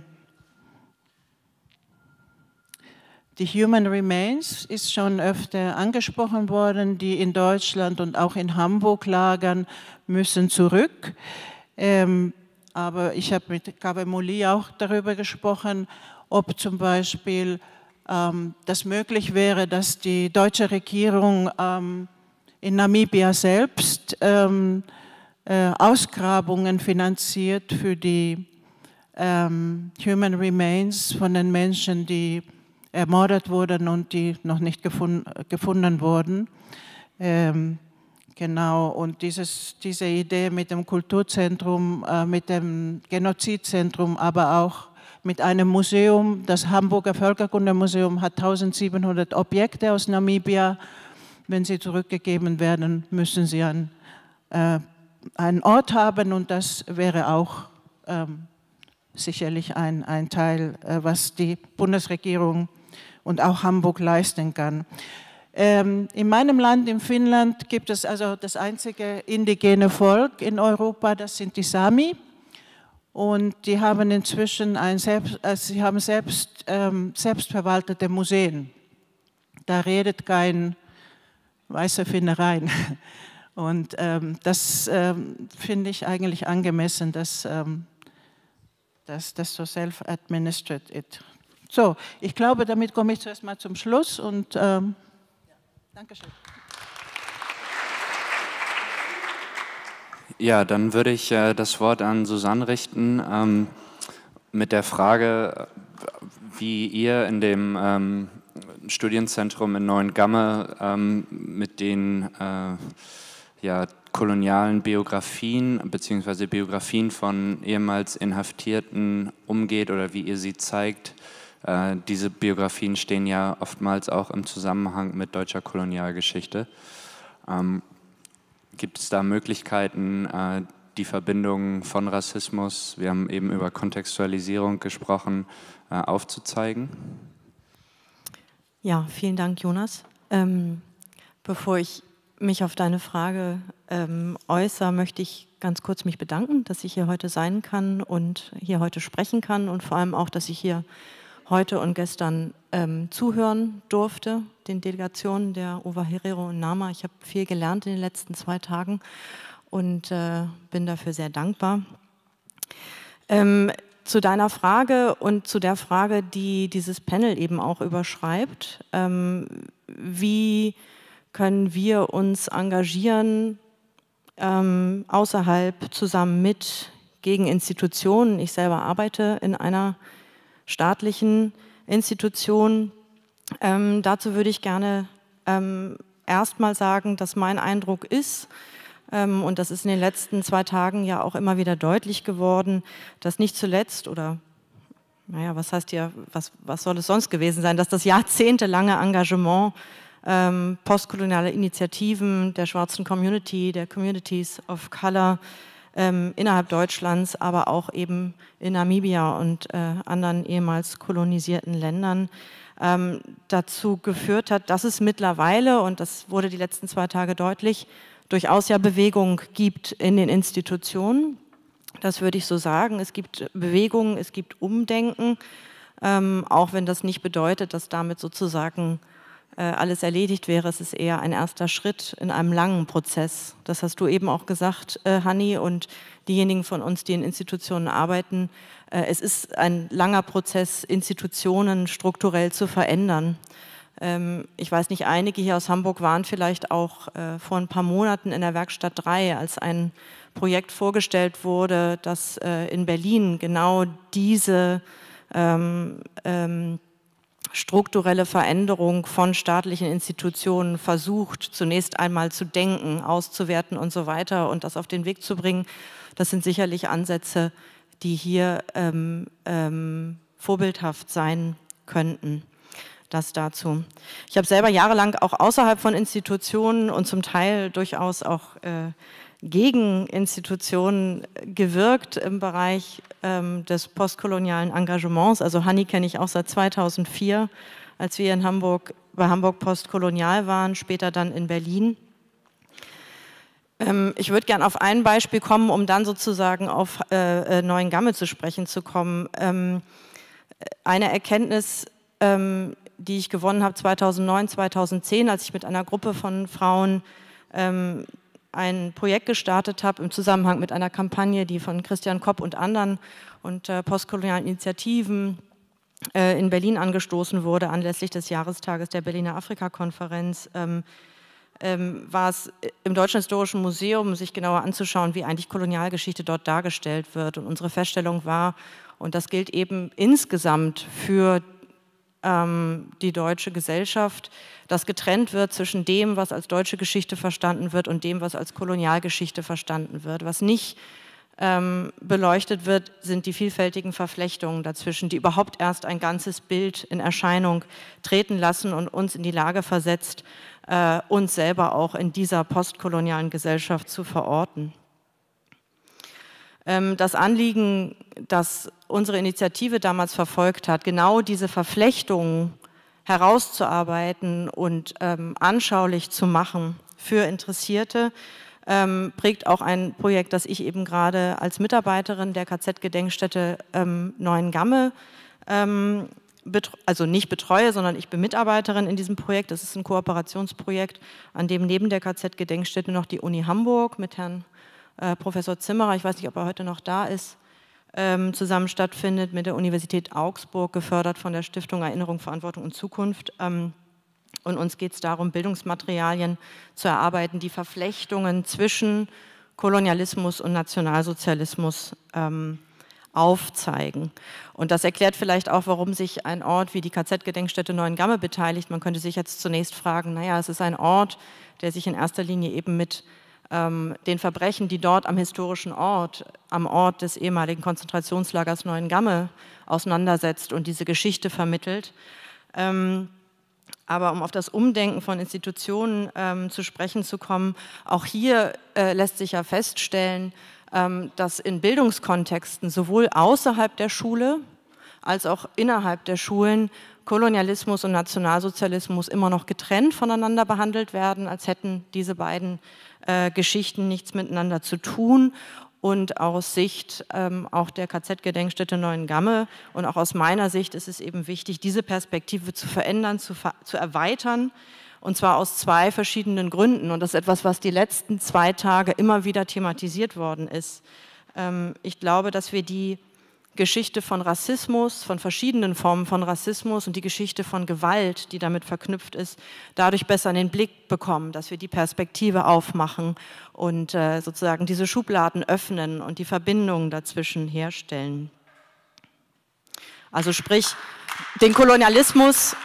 die Human Remains ist schon öfter angesprochen worden, die in Deutschland und auch in Hamburg lagern, müssen zurück. Ähm, aber ich habe mit Kabemule auch darüber gesprochen, ob zum Beispiel das möglich wäre, dass die deutsche Regierung ähm, in Namibia selbst ähm, äh, Ausgrabungen finanziert für die ähm, Human Remains von den Menschen, die ermordet wurden und die noch nicht gefund, gefunden wurden. Ähm, genau, und dieses, diese Idee mit dem Kulturzentrum, äh, mit dem Genozidzentrum, aber auch mit einem Museum, das Hamburger Völkerkundemuseum hat eintausendsiebenhundert Objekte aus Namibia. Wenn sie zurückgegeben werden, müssen sie einen, äh, einen Ort haben und das wäre auch ähm, sicherlich ein, ein Teil, äh, was die Bundesregierung und auch Hamburg leisten kann. Ähm, in meinem Land, in Finnland, gibt es also das einzige indigene Volk in Europa, das sind die Sami. Und die haben inzwischen ein selbst, also sie haben selbst, ähm, selbstverwaltete Museen. Da redet kein weißer Finne rein. Und ähm, das ähm, finde ich eigentlich angemessen, dass, ähm, dass das so self-administered ist. So, ich glaube, damit komme ich zuerst mal zum Schluss und ähm, Dankeschön. Ja, dann würde ich äh, das Wort an Susanne richten ähm, mit der Frage, wie ihr in dem ähm, Studienzentrum in Neuengamme ähm, mit den äh, ja, kolonialen Biografien bzw. Biografien von ehemals Inhaftierten umgeht oder wie ihr sie zeigt. Äh, diese Biografien stehen ja oftmals auch im Zusammenhang mit deutscher Kolonialgeschichte. Ähm, gibt es da Möglichkeiten, äh, die Verbindungen von Rassismus, wir haben eben über Kontextualisierung gesprochen, äh, aufzuzeigen? Ja, vielen Dank, Jonas. Ähm, bevor ich mich auf deine Frage ähm, äußere, möchte ich ganz kurz mich bedanken, dass ich hier heute sein kann und hier heute sprechen kann und vor allem auch, dass ich hier heute und gestern ähm, zuhören durfte, den Delegationen der Ova Herero und Nama. Ich habe viel gelernt in den letzten zwei Tagen und äh, bin dafür sehr dankbar. Ähm, zu deiner Frage und zu der Frage, die dieses Panel eben auch überschreibt, ähm, wie können wir uns engagieren, ähm, außerhalb, zusammen mit, gegen Institutionen. Ich selber arbeite in einer staatlichen Institution. Ähm, dazu würde ich gerne ähm, erstmal sagen, dass mein Eindruck ist, ähm, und das ist in den letzten zwei Tagen ja auch immer wieder deutlich geworden, dass nicht zuletzt, oder naja, was heißt hier, was, was soll es sonst gewesen sein, dass das jahrzehntelange Engagement ähm, postkolonialer Initiativen der schwarzen Community, der Communities of Color, Ähm, innerhalb Deutschlands, aber auch eben in Namibia und äh, anderen ehemals kolonisierten Ländern ähm, dazu geführt hat, dass es mittlerweile, und das wurde die letzten zwei Tage deutlich, durchaus ja Bewegung gibt in den Institutionen. Das würde ich so sagen. Es gibt Bewegungen, es gibt Umdenken, ähm, auch wenn das nicht bedeutet, dass damit sozusagen alles erledigt wäre. Es ist eher ein erster Schritt in einem langen Prozess. Das hast du eben auch gesagt, äh, Hanni, und diejenigen von uns, die in Institutionen arbeiten. Äh, es ist ein langer Prozess, Institutionen strukturell zu verändern. Ähm, ich weiß nicht, einige hier aus Hamburg waren vielleicht auch äh, vor ein paar Monaten in der Werkstatt drei, als ein Projekt vorgestellt wurde, das äh, in Berlin genau diese ähm, ähm, strukturelle Veränderung von staatlichen Institutionen versucht, zunächst einmal zu denken, auszuwerten und so weiter und das auf den Weg zu bringen. Das sind sicherlich Ansätze, die hier ähm, ähm, vorbildhaft sein könnten. Das dazu. Ich habe selber jahrelang auch außerhalb von Institutionen und zum Teil durchaus auch äh, gegen Institutionen gewirkt im Bereich ähm, des postkolonialen Engagements. Also Hanni kenne ich auch seit zweitausendvier, als wir in Hamburg, bei Hamburg Postkolonial waren, später dann in Berlin. Ähm, ich würde gerne auf ein Beispiel kommen, um dann sozusagen auf äh, Neuengamme zu sprechen zu kommen. Ähm, eine Erkenntnis, ähm, die ich gewonnen habe zweitausendneun, zweitausendzehn, als ich mit einer Gruppe von Frauen ähm, ein Projekt gestartet habe im Zusammenhang mit einer Kampagne, die von Christian Kopp und anderen und äh, postkolonialen Initiativen äh, in Berlin angestoßen wurde, anlässlich des Jahrestages der Berliner Afrika-Konferenz, ähm, ähm, war es im Deutschen Historischen Museum, sich genauer anzuschauen, wie eigentlich Kolonialgeschichte dort dargestellt wird. Und unsere Feststellung war, und das gilt eben insgesamt für die deutsche Gesellschaft, dass getrennt wird zwischen dem, was als deutsche Geschichte verstanden wird und dem, was als Kolonialgeschichte verstanden wird. Was nicht ähm, beleuchtet wird, sind die vielfältigen Verflechtungen dazwischen, die überhaupt erst ein ganzes Bild in Erscheinung treten lassen und uns in die Lage versetzt, äh, uns selber auch in dieser postkolonialen Gesellschaft zu verorten. Das Anliegen, das unsere Initiative damals verfolgt hat, genau diese Verflechtungen herauszuarbeiten und ähm, anschaulich zu machen für Interessierte, ähm, prägt auch ein Projekt, das ich eben gerade als Mitarbeiterin der K Z-Gedenkstätte ähm, Neuengamme, ähm, also nicht betreue, sondern ich bin Mitarbeiterin in diesem Projekt. Das ist ein Kooperationsprojekt, an dem neben der K Z-Gedenkstätte noch die Uni Hamburg mit Herrn äh, Professor Zimmerer, ich weiß nicht, ob er heute noch da ist, ähm, zusammen stattfindet, mit der Universität Augsburg, gefördert von der Stiftung Erinnerung, Verantwortung und Zukunft. Ähm, Und uns geht es darum, Bildungsmaterialien zu erarbeiten, die Verflechtungen zwischen Kolonialismus und Nationalsozialismus ähm, aufzeigen. Und das erklärt vielleicht auch, warum sich ein Ort wie die K Z-Gedenkstätte Neuengamme beteiligt. Man könnte sich jetzt zunächst fragen, naja, es ist ein Ort, der sich in erster Linie eben mit ähm, den Verbrechen, die dort am historischen Ort, am Ort des ehemaligen Konzentrationslagers Neuengamme auseinandersetzt und diese Geschichte vermittelt. Ähm, Aber um auf das Umdenken von Institutionen ähm, zu sprechen zu kommen, auch hier äh, lässt sich ja feststellen, ähm, dass in Bildungskontexten sowohl außerhalb der Schule als auch innerhalb der Schulen Kolonialismus und Nationalsozialismus immer noch getrennt voneinander behandelt werden, als hätten diese beiden äh, Geschichten nichts miteinander zu tun. Und aus Sicht ähm, auch der K Z-Gedenkstätte Neuengamme und auch aus meiner Sicht ist es eben wichtig, diese Perspektive zu verändern, zu, ver zu erweitern, und zwar aus zwei verschiedenen Gründen. Und das ist etwas, was die letzten zwei Tage immer wieder thematisiert worden ist. Ähm, ich glaube, dass wir die Geschichte von Rassismus, von verschiedenen Formen von Rassismus und die Geschichte von Gewalt, die damit verknüpft ist, dadurch besser in den Blick bekommen, dass wir die Perspektive aufmachen und äh, sozusagen diese Schubladen öffnen und die Verbindungen dazwischen herstellen. Also sprich, den Kolonialismus,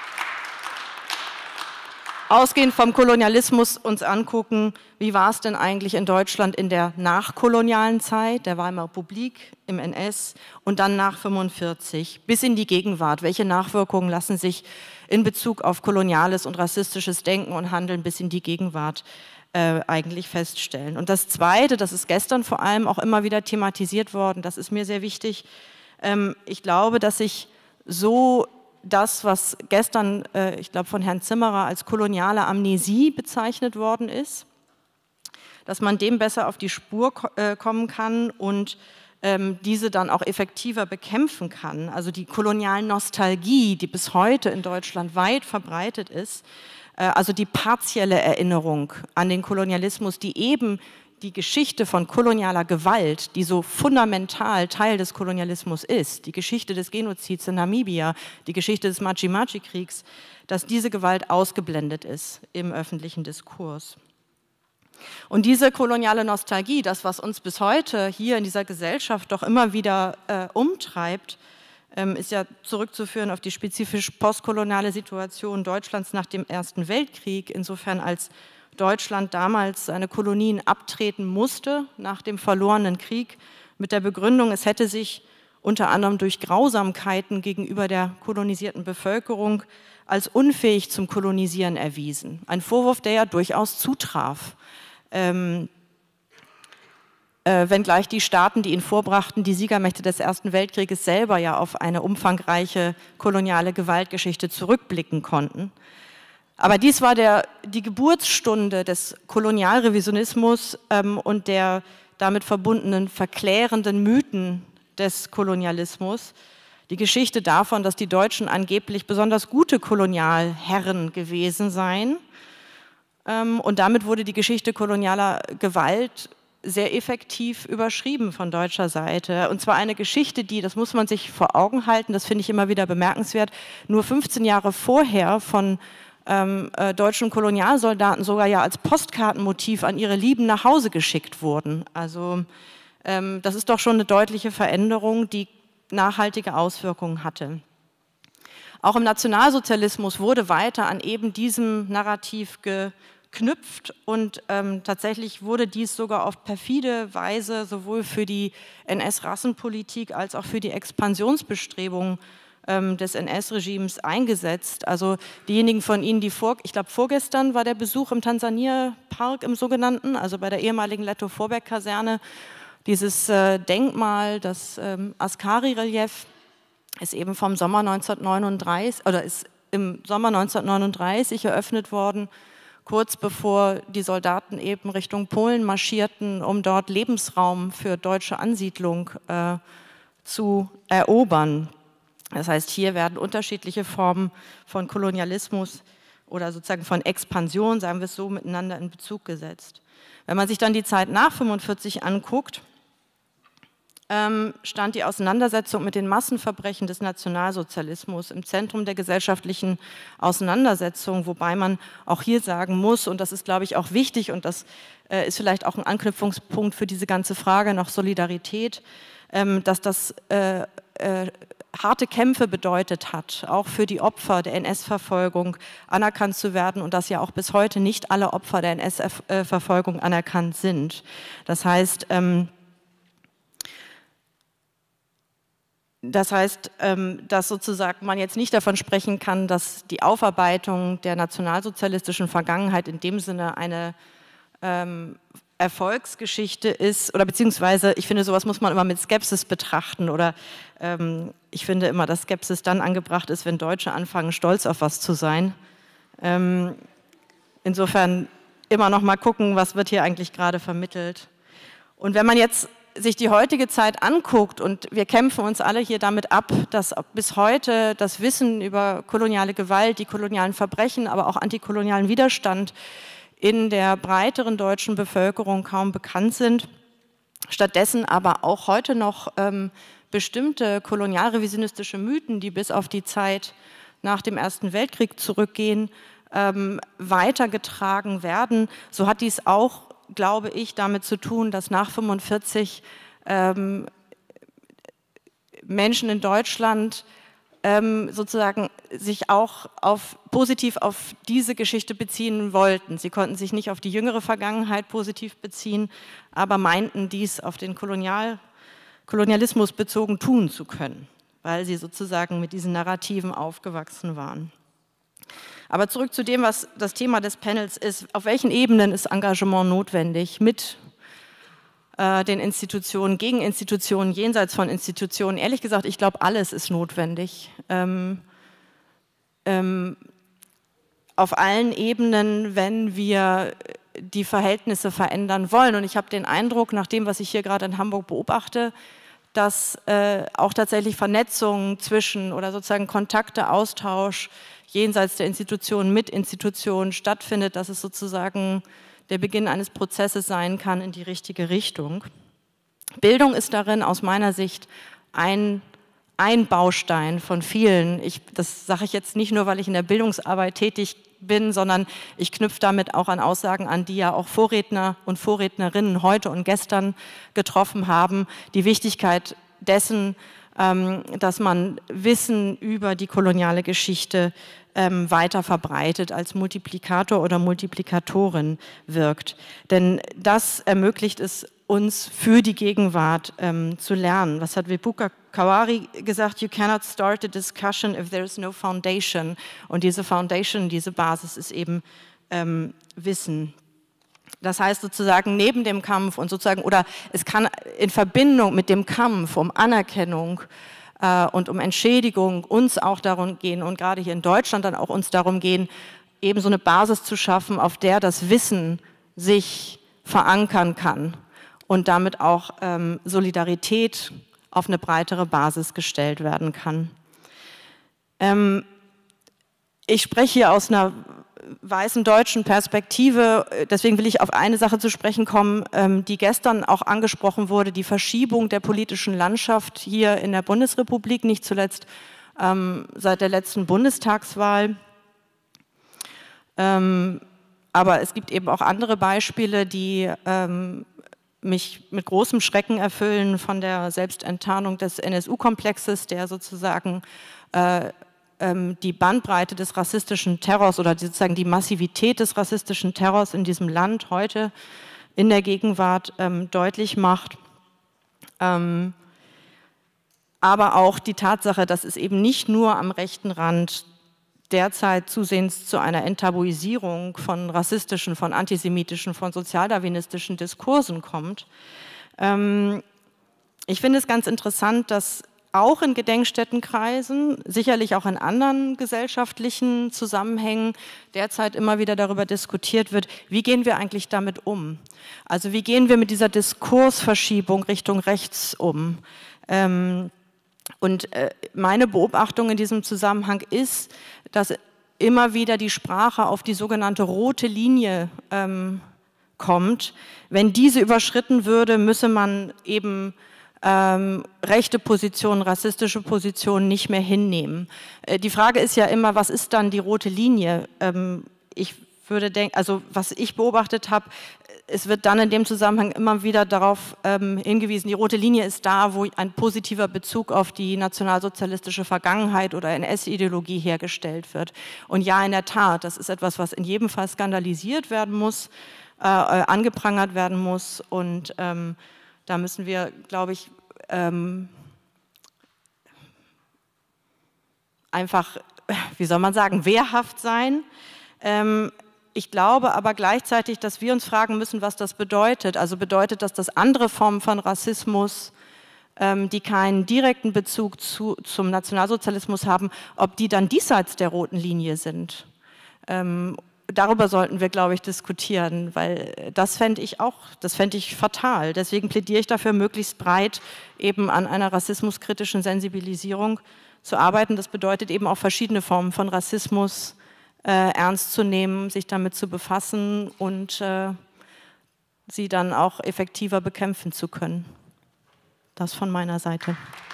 ausgehend vom Kolonialismus uns angucken, wie war es denn eigentlich in Deutschland in der nachkolonialen Zeit, der Weimarer Republik, im N S und dann nach fünfundvierzig bis in die Gegenwart. Welche Nachwirkungen lassen sich in Bezug auf koloniales und rassistisches Denken und Handeln bis in die Gegenwart äh, eigentlich feststellen? Und das Zweite, das ist gestern vor allem auch immer wieder thematisiert worden, das ist mir sehr wichtig. Ähm, ich glaube, dass sich so das, was gestern, äh, ich glaube, von Herrn Zimmerer als koloniale Amnesie bezeichnet worden ist, dass man dem besser auf die Spur äh, kommen kann und ähm, diese dann auch effektiver bekämpfen kann. Also die kolonialen Nostalgie, die bis heute in Deutschland weit verbreitet ist, äh, also die partielle Erinnerung an den Kolonialismus, die eben die Geschichte von kolonialer Gewalt, die so fundamental Teil des Kolonialismus ist, die Geschichte des Genozids in Namibia, die Geschichte des Maji-Maji-Kriegs, dass diese Gewalt ausgeblendet ist im öffentlichen Diskurs. Und diese koloniale Nostalgie, das, was uns bis heute hier in dieser Gesellschaft doch immer wieder äh, umtreibt, ähm, ist ja zurückzuführen auf die spezifisch postkoloniale Situation Deutschlands nach dem Ersten Weltkrieg, insofern als Deutschland damals seine Kolonien abtreten musste nach dem verlorenen Krieg mit der Begründung, es hätte sich unter anderem durch Grausamkeiten gegenüber der kolonisierten Bevölkerung als unfähig zum Kolonisieren erwiesen. Ein Vorwurf, der ja durchaus zutraf. Ähm, äh, wenngleich die Staaten, die ihn vorbrachten, die Siegermächte des Ersten Weltkrieges selber ja auf eine umfangreiche koloniale Gewaltgeschichte zurückblicken konnten. Aber dies war der, die Geburtsstunde des Kolonialrevisionismus ähm, und der damit verbundenen verklärenden Mythen des Kolonialismus. Die Geschichte davon, dass die Deutschen angeblich besonders gute Kolonialherren gewesen seien. Ähm, und damit wurde die Geschichte kolonialer Gewalt sehr effektiv überschrieben von deutscher Seite. Und zwar eine Geschichte, die, das muss man sich vor Augen halten, das finde ich immer wieder bemerkenswert, nur fünfzehn Jahre vorher von Ähm, äh, deutschen Kolonialsoldaten sogar ja als Postkartenmotiv an ihre Lieben nach Hause geschickt wurden. Also ähm, das ist doch schon eine deutliche Veränderung, die nachhaltige Auswirkungen hatte. Auch im Nationalsozialismus wurde weiter an eben diesem Narrativ geknüpft und ähm, tatsächlich wurde dies sogar auf perfide Weise sowohl für die N S-Rassenpolitik als auch für die Expansionsbestrebungen des N S-Regimes eingesetzt. Also diejenigen von Ihnen, die vor, ich glaube vorgestern war der Besuch im Tansania-Park im sogenannten, also bei der ehemaligen Lettow-Vorberg-Kaserne, dieses äh, Denkmal, das ähm, Askari-Relief, ist eben vom Sommer neunzehnhundertneununddreißig oder ist im Sommer neunzehnhundertneununddreißig eröffnet worden, kurz bevor die Soldaten eben Richtung Polen marschierten, um dort Lebensraum für deutsche Ansiedlung äh, zu erobern. Das heißt, hier werden unterschiedliche Formen von Kolonialismus oder sozusagen von Expansion, sagen wir es so, miteinander in Bezug gesetzt. Wenn man sich dann die Zeit nach fünfundvierzig anguckt, ähm, stand die Auseinandersetzung mit den Massenverbrechen des Nationalsozialismus im Zentrum der gesellschaftlichen Auseinandersetzung, wobei man auch hier sagen muss, und das ist, glaube ich, auch wichtig und das äh, ist vielleicht auch ein Anknüpfungspunkt für diese ganze Frage nach Solidarität, ähm, dass das äh, äh, harte Kämpfe bedeutet hat, auch für die Opfer der N S-Verfolgung anerkannt zu werden und dass ja auch bis heute nicht alle Opfer der N S-Verfolgung anerkannt sind. Das heißt, ähm, das heißt, ähm, dass sozusagen man jetzt nicht davon sprechen kann, dass die Aufarbeitung der nationalsozialistischen Vergangenheit in dem Sinne eine ähm, Erfolgsgeschichte ist, oder beziehungsweise, ich finde, sowas muss man immer mit Skepsis betrachten, oder ähm, ich finde immer, dass Skepsis dann angebracht ist, wenn Deutsche anfangen, stolz auf was zu sein. Ähm, insofern immer noch mal gucken, was wird hier eigentlich gerade vermittelt. Und wenn man jetzt sich die heutige Zeit anguckt, und wir kämpfen uns alle hier damit ab, dass bis heute das Wissen über koloniale Gewalt, die kolonialen Verbrechen, aber auch antikolonialen Widerstand in der breiteren deutschen Bevölkerung kaum bekannt sind, stattdessen aber auch heute noch ähm, bestimmte kolonialrevisionistische Mythen, die bis auf die Zeit nach dem Ersten Weltkrieg zurückgehen, ähm, weitergetragen werden. So hat dies auch, glaube ich, damit zu tun, dass nach fünfundvierzig ähm, Menschen in Deutschland ähm, sozusagen sich auch auf, positiv auf diese Geschichte beziehen wollten. Sie konnten sich nicht auf die jüngere Vergangenheit positiv beziehen, aber meinten, dies auf den Kolonial, Kolonialismus bezogen tun zu können, weil sie sozusagen mit diesen Narrativen aufgewachsen waren. Aber zurück zu dem, was das Thema des Panels ist. Auf welchen Ebenen ist Engagement notwendig mit äh, den Institutionen, gegen Institutionen, jenseits von Institutionen? Ehrlich gesagt, ich glaube, alles ist notwendig. Ähm, ähm, auf allen Ebenen, wenn wir die Verhältnisse verändern wollen. Und ich habe den Eindruck, nach dem, was ich hier gerade in Hamburg beobachte, dass äh, auch tatsächlich Vernetzung zwischen oder sozusagen Kontakte, Austausch jenseits der Institutionen mit Institutionen stattfindet, dass es sozusagen der Beginn eines Prozesses sein kann in die richtige Richtung. Bildung ist darin aus meiner Sicht ein, ein Baustein von vielen. Ich, das sage ich jetzt nicht nur, weil ich in der Bildungsarbeit tätig bin, sondern ich knüpfe damit auch an Aussagen an, die ja auch Vorredner und Vorrednerinnen heute und gestern getroffen haben, die Wichtigkeit dessen, ähm, dass man Wissen über die koloniale Geschichte ähm, weiter verbreitet, als Multiplikator oder Multiplikatorin wirkt. Denn das ermöglicht es uns für die Gegenwart ähm, zu lernen. Was hat Vibuka Kawari gesagt? You cannot start a discussion if there is no foundation. Und diese Foundation, diese Basis ist eben ähm, Wissen. Das heißt sozusagen neben dem Kampf und sozusagen, oder es kann in Verbindung mit dem Kampf um Anerkennung äh, und um Entschädigung uns auch darum gehen, und gerade hier in Deutschland dann auch uns darum gehen, eben so eine Basis zu schaffen, auf der das Wissen sich verankern kann und damit auch ähm, Solidarität auf eine breitere Basis gestellt werden kann. Ähm, ich spreche hier aus einer weißen deutschen Perspektive, deswegen will ich auf eine Sache zu sprechen kommen, ähm, die gestern auch angesprochen wurde, die Verschiebung der politischen Landschaft hier in der Bundesrepublik, nicht zuletzt ähm, seit der letzten Bundestagswahl. Ähm, aber es gibt eben auch andere Beispiele, die ähm, mich mit großem Schrecken erfüllen, von der Selbstenttarnung des N S U-Komplexes, der sozusagen äh, ähm, die Bandbreite des rassistischen Terrors oder sozusagen die Massivität des rassistischen Terrors in diesem Land heute in der Gegenwart ähm, deutlich macht. Ähm, aber auch die Tatsache, dass es eben nicht nur am rechten Rand derzeit zusehends zu einer Enttabuisierung von rassistischen, von antisemitischen, von sozialdarwinistischen Diskursen kommt. Ähm, ich finde es ganz interessant, dass auch in Gedenkstättenkreisen, sicherlich auch in anderen gesellschaftlichen Zusammenhängen derzeit immer wieder darüber diskutiert wird, wie gehen wir eigentlich damit um? Also wie gehen wir mit dieser Diskursverschiebung Richtung rechts um? Ähm, und äh, meine Beobachtung in diesem Zusammenhang ist, dass immer wieder die Sprache auf die sogenannte rote Linie ähm, kommt. Wenn diese überschritten würde, müsse man eben Ähm, rechte Positionen, rassistische Positionen nicht mehr hinnehmen. Äh, die Frage ist ja immer, was ist dann die rote Linie? Ähm, ich würde denken, also was ich beobachtet habe, es wird dann in dem Zusammenhang immer wieder darauf ähm, hingewiesen, die rote Linie ist da, wo ein positiver Bezug auf die nationalsozialistische Vergangenheit oder N S-Ideologie hergestellt wird. Und ja, in der Tat, das ist etwas, was in jedem Fall skandalisiert werden muss, äh, angeprangert werden muss und ähm, da müssen wir, glaube ich, ähm, einfach, wie soll man sagen, wehrhaft sein. Ähm, ich glaube aber gleichzeitig, dass wir uns fragen müssen, was das bedeutet. Also bedeutet das, dass andere Formen von Rassismus, ähm, die keinen direkten Bezug zu, zum Nationalsozialismus haben, ob die dann diesseits der roten Linie sind. Ähm, Darüber sollten wir, glaube ich, diskutieren, weil das fände ich auch, das fände ich fatal. Deswegen plädiere ich dafür, möglichst breit eben an einer rassismuskritischen Sensibilisierung zu arbeiten. Das bedeutet eben auch verschiedene Formen von Rassismus äh, ernst zu nehmen, sich damit zu befassen und äh, sie dann auch effektiver bekämpfen zu können. Das von meiner Seite.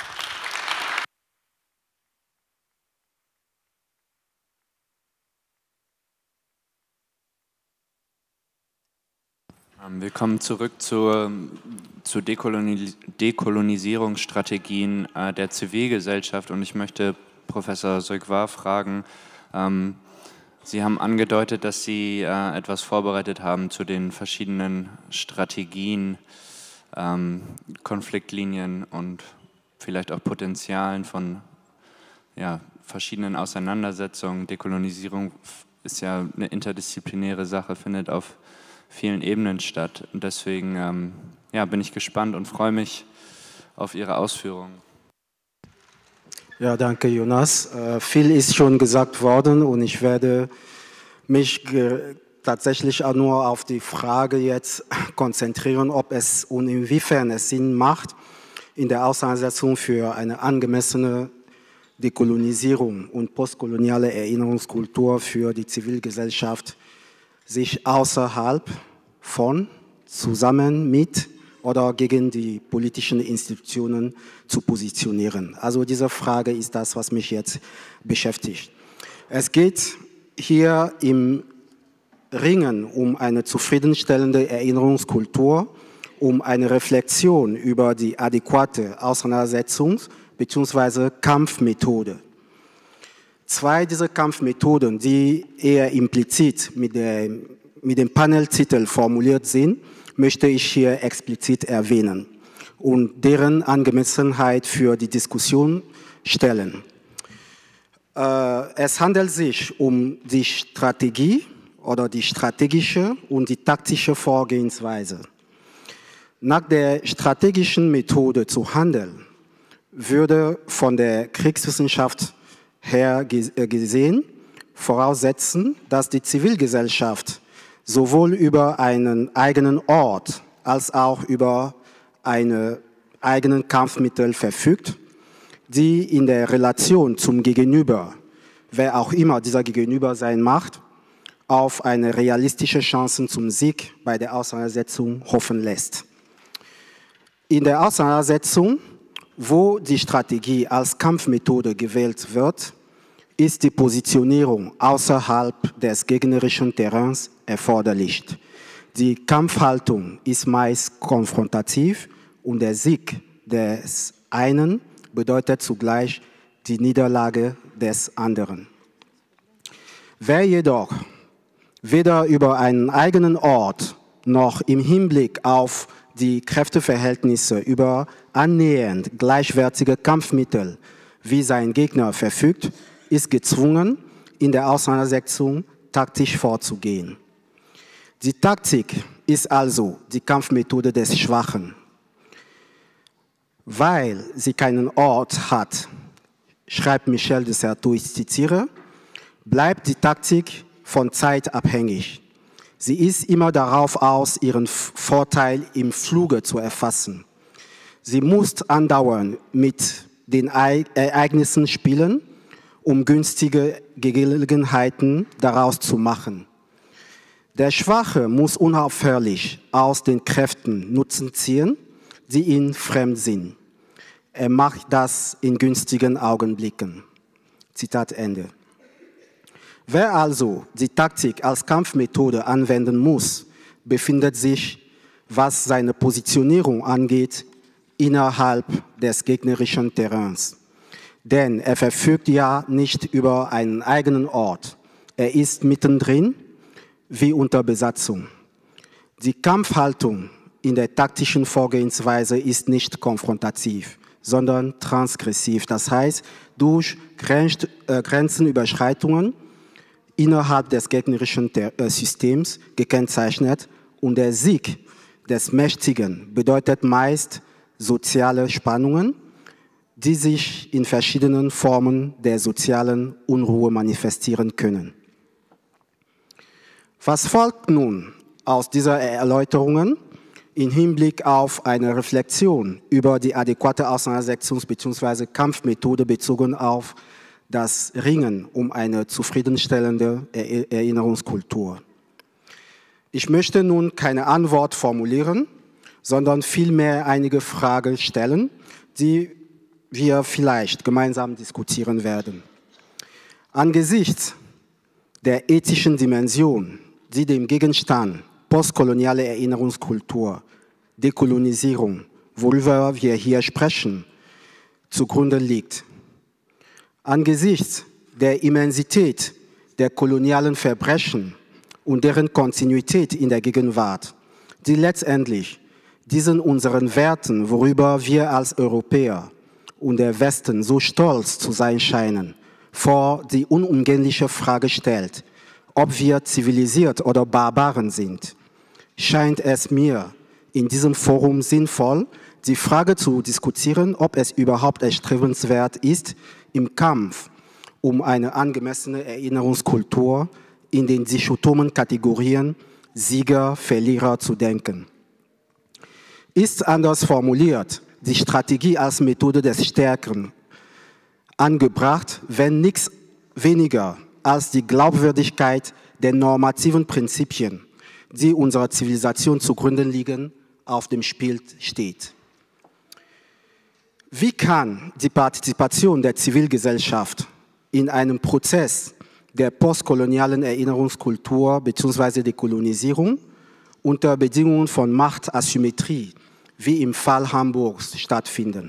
Wir kommen zurück zur, zu Dekolonis Dekolonisierungsstrategien äh, der Zivilgesellschaft und ich möchte Professor Sögvar fragen, ähm, Sie haben angedeutet, dass Sie äh, etwas vorbereitet haben zu den verschiedenen Strategien, ähm, Konfliktlinien und vielleicht auch Potenzialen von ja, verschiedenen Auseinandersetzungen. Dekolonisierung ist ja eine interdisziplinäre Sache, findet auf vielen Ebenen statt. Und deswegen ähm, ja, bin ich gespannt und freue mich auf Ihre Ausführungen. Ja, danke Jonas. Äh, viel ist schon gesagt worden und ich werde mich tatsächlich auch nur auf die Frage jetzt konzentrieren, ob es und inwiefern es Sinn macht, in der Auseinandersetzung für eine angemessene Dekolonisierung und postkoloniale Erinnerungskultur für die Zivilgesellschaft sich außerhalb von, zusammen mit oder gegen die politischen Institutionen zu positionieren. Also diese Frage ist das, was mich jetzt beschäftigt. Es geht hier im Ringen um eine zufriedenstellende Erinnerungskultur, um eine Reflexion über die adäquate Auseinandersetzungs- bzw. Kampfmethode. Zwei dieser Kampfmethoden, die eher implizit mit, der, mit dem Paneltitel formuliert sind, möchte ich hier explizit erwähnen und deren Angemessenheit für die Diskussion stellen. Äh, es handelt sich um die Strategie oder die strategische und die taktische Vorgehensweise. Nach der strategischen Methode zu handeln, würde von der Kriegswissenschaft her gesehen voraussetzen, dass die Zivilgesellschaft sowohl über einen eigenen Ort als auch über einen eigenen Kampfmittel verfügt, die in der Relation zum Gegenüber, wer auch immer dieser Gegenüber sein mag, auf eine realistische Chance zum Sieg bei der Auseinandersetzung hoffen lässt. In der Auseinandersetzung, wo die Strategie als Kampfmethode gewählt wird, ist die Positionierung außerhalb des gegnerischen Terrains erforderlich. Die Kampfhaltung ist meist konfrontativ und der Sieg des einen bedeutet zugleich die Niederlage des anderen. Wer jedoch weder über einen eigenen Ort noch im Hinblick auf die Kräfteverhältnisse über annähernd gleichwertige Kampfmittel wie sein Gegner verfügt, ist gezwungen, in der Auseinandersetzung taktisch vorzugehen. Die Taktik ist also die Kampfmethode des Schwachen. Weil sie keinen Ort hat, schreibt Michel de Certeau, ich zitiere, bleibt die Taktik von Zeit abhängig. Sie ist immer darauf aus, ihren Vorteil im Fluge zu erfassen. Sie muss andauernd mit den Ereignissen spielen, um günstige Gelegenheiten daraus zu machen. Der Schwache muss unaufhörlich aus den Kräften Nutzen ziehen, die ihm fremd sind. Er macht das in günstigen Augenblicken. Zitat Ende. Wer also die Taktik als Kampfmethode anwenden muss, befindet sich, was seine Positionierung angeht, innerhalb des gegnerischen Terrains. Denn er verfügt ja nicht über einen eigenen Ort. Er ist mittendrin, wie unter Besatzung. Die Kampfhaltung in der taktischen Vorgehensweise ist nicht konfrontativ, sondern transgressiv. Das heißt, durch Grenzenüberschreitungen innerhalb des gegnerischen Systems gekennzeichnet, und der Sieg des Mächtigen bedeutet meist soziale Spannungen, die sich in verschiedenen Formen der sozialen Unruhe manifestieren können. Was folgt nun aus dieser Erläuterungen im Hinblick auf eine Reflexion über die adäquate Auseinandersetzungs- bzw. Kampfmethode bezogen auf das Ringen um eine zufriedenstellende Erinnerungskultur? Ich möchte nun keine Antwort formulieren, sondern vielmehr einige Fragen stellen, die wir vielleicht gemeinsam diskutieren werden. Angesichts der ethischen Dimension, die dem Gegenstand postkoloniale Erinnerungskultur, Dekolonisierung, worüber wir hier sprechen, zugrunde liegt. Angesichts der Immensität der kolonialen Verbrechen und deren Kontinuität in der Gegenwart, die letztendlich diesen unseren Werten, worüber wir als Europäer und der Westen so stolz zu sein scheinen, vor die unumgängliche Frage stellt, ob wir zivilisiert oder Barbaren sind, scheint es mir in diesem Forum sinnvoll, die Frage zu diskutieren, ob es überhaupt erstrebenswert ist, im Kampf um eine angemessene Erinnerungskultur in den dichotomen Kategorien Sieger, Verlierer zu denken. Ist anders formuliert die Strategie als Methode des Stärkeren angebracht, wenn nichts weniger als die Glaubwürdigkeit der normativen Prinzipien, die unserer Zivilisation zugrunde liegen, auf dem Spiel steht. Wie kann die Partizipation der Zivilgesellschaft in einem Prozess der postkolonialen Erinnerungskultur bzw. Dekolonisierung unter Bedingungen von Machtasymmetrie, wie im Fall Hamburgs, stattfinden?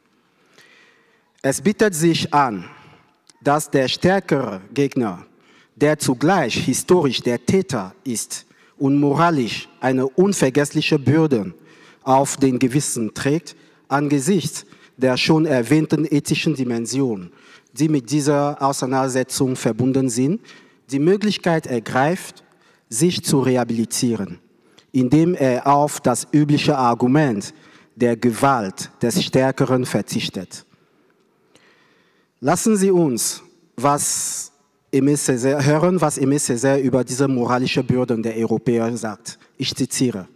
Es bietet sich an, dass der stärkere Gegner, der zugleich historisch der Täter ist und moralisch eine unvergessliche Bürde auf den Gewissen trägt, angesichts der schon erwähnten ethischen Dimension, die mit dieser Auseinandersetzung verbunden sind, die Möglichkeit ergreift, sich zu rehabilitieren, indem er auf das übliche Argument der Gewalt des Stärkeren verzichtet. Lassen Sie uns was Aimé Césaire, hören, was Aimé Césaire über diese moralische Bürden der Europäer sagt. Ich zitiere: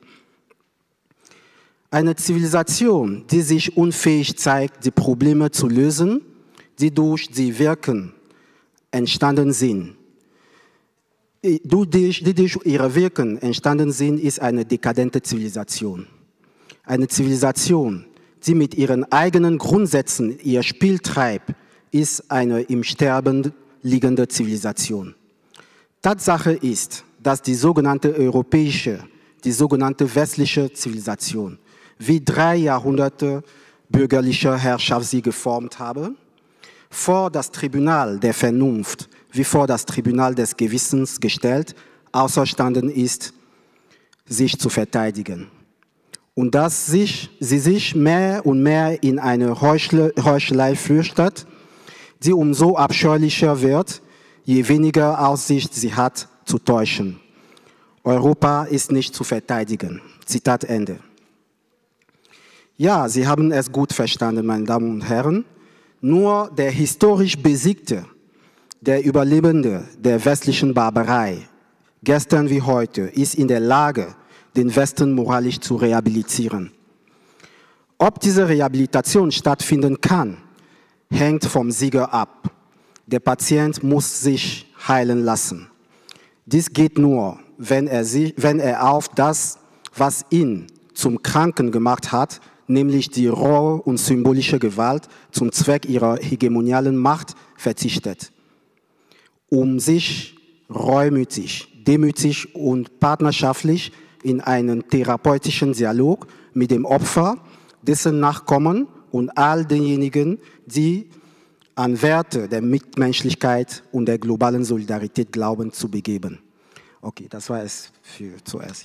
Eine Zivilisation, die sich unfähig zeigt, die Probleme zu lösen, die durch die Wirken entstanden sind, die durch, die durch ihre Wirken entstanden sind, ist eine dekadente Zivilisation. Eine Zivilisation, die mit ihren eigenen Grundsätzen ihr Spiel treibt, ist eine im Sterben liegende Zivilisation. Tatsache ist, dass die sogenannte europäische, die sogenannte westliche Zivilisation, wie drei Jahrhunderte bürgerlicher Herrschaft sie geformt habe, vor das Tribunal der Vernunft wie vor das Tribunal des Gewissens gestellt, außerstanden ist, sich zu verteidigen. Und dass sich, sie sich mehr und mehr in eine Heuchle, Heuchelei flüchtet, die umso abscheulicher wird, je weniger Aussicht sie hat, zu täuschen. Europa ist nicht zu verteidigen. Zitat Ende. Ja, Sie haben es gut verstanden, meine Damen und Herren. Nur der historisch Besiegte, der Überlebende der westlichen Barbarei, gestern wie heute, ist in der Lage, den Westen moralisch zu rehabilitieren. Ob diese Rehabilitation stattfinden kann, hängt vom Sieger ab. Der Patient muss sich heilen lassen. Dies geht nur, wenn er, sich, wenn er auf das, was ihn zum Kranken gemacht hat, nämlich die rohe und symbolische Gewalt zum Zweck ihrer hegemonialen Macht, verzichtet. Um sich reumütig, demütig und partnerschaftlich in einen therapeutischen Dialog mit dem Opfer, dessen Nachkommen und all denjenigen, die an Werte der Mitmenschlichkeit und der globalen Solidarität glauben, zu begeben. Okay, das war es für zuerst.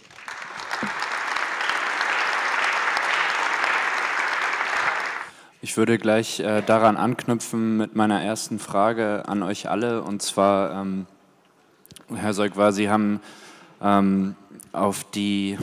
Ich würde gleich äh, daran anknüpfen mit meiner ersten Frage an euch alle. Und zwar, ähm, Herr Seugwar, Sie haben ähm, auf die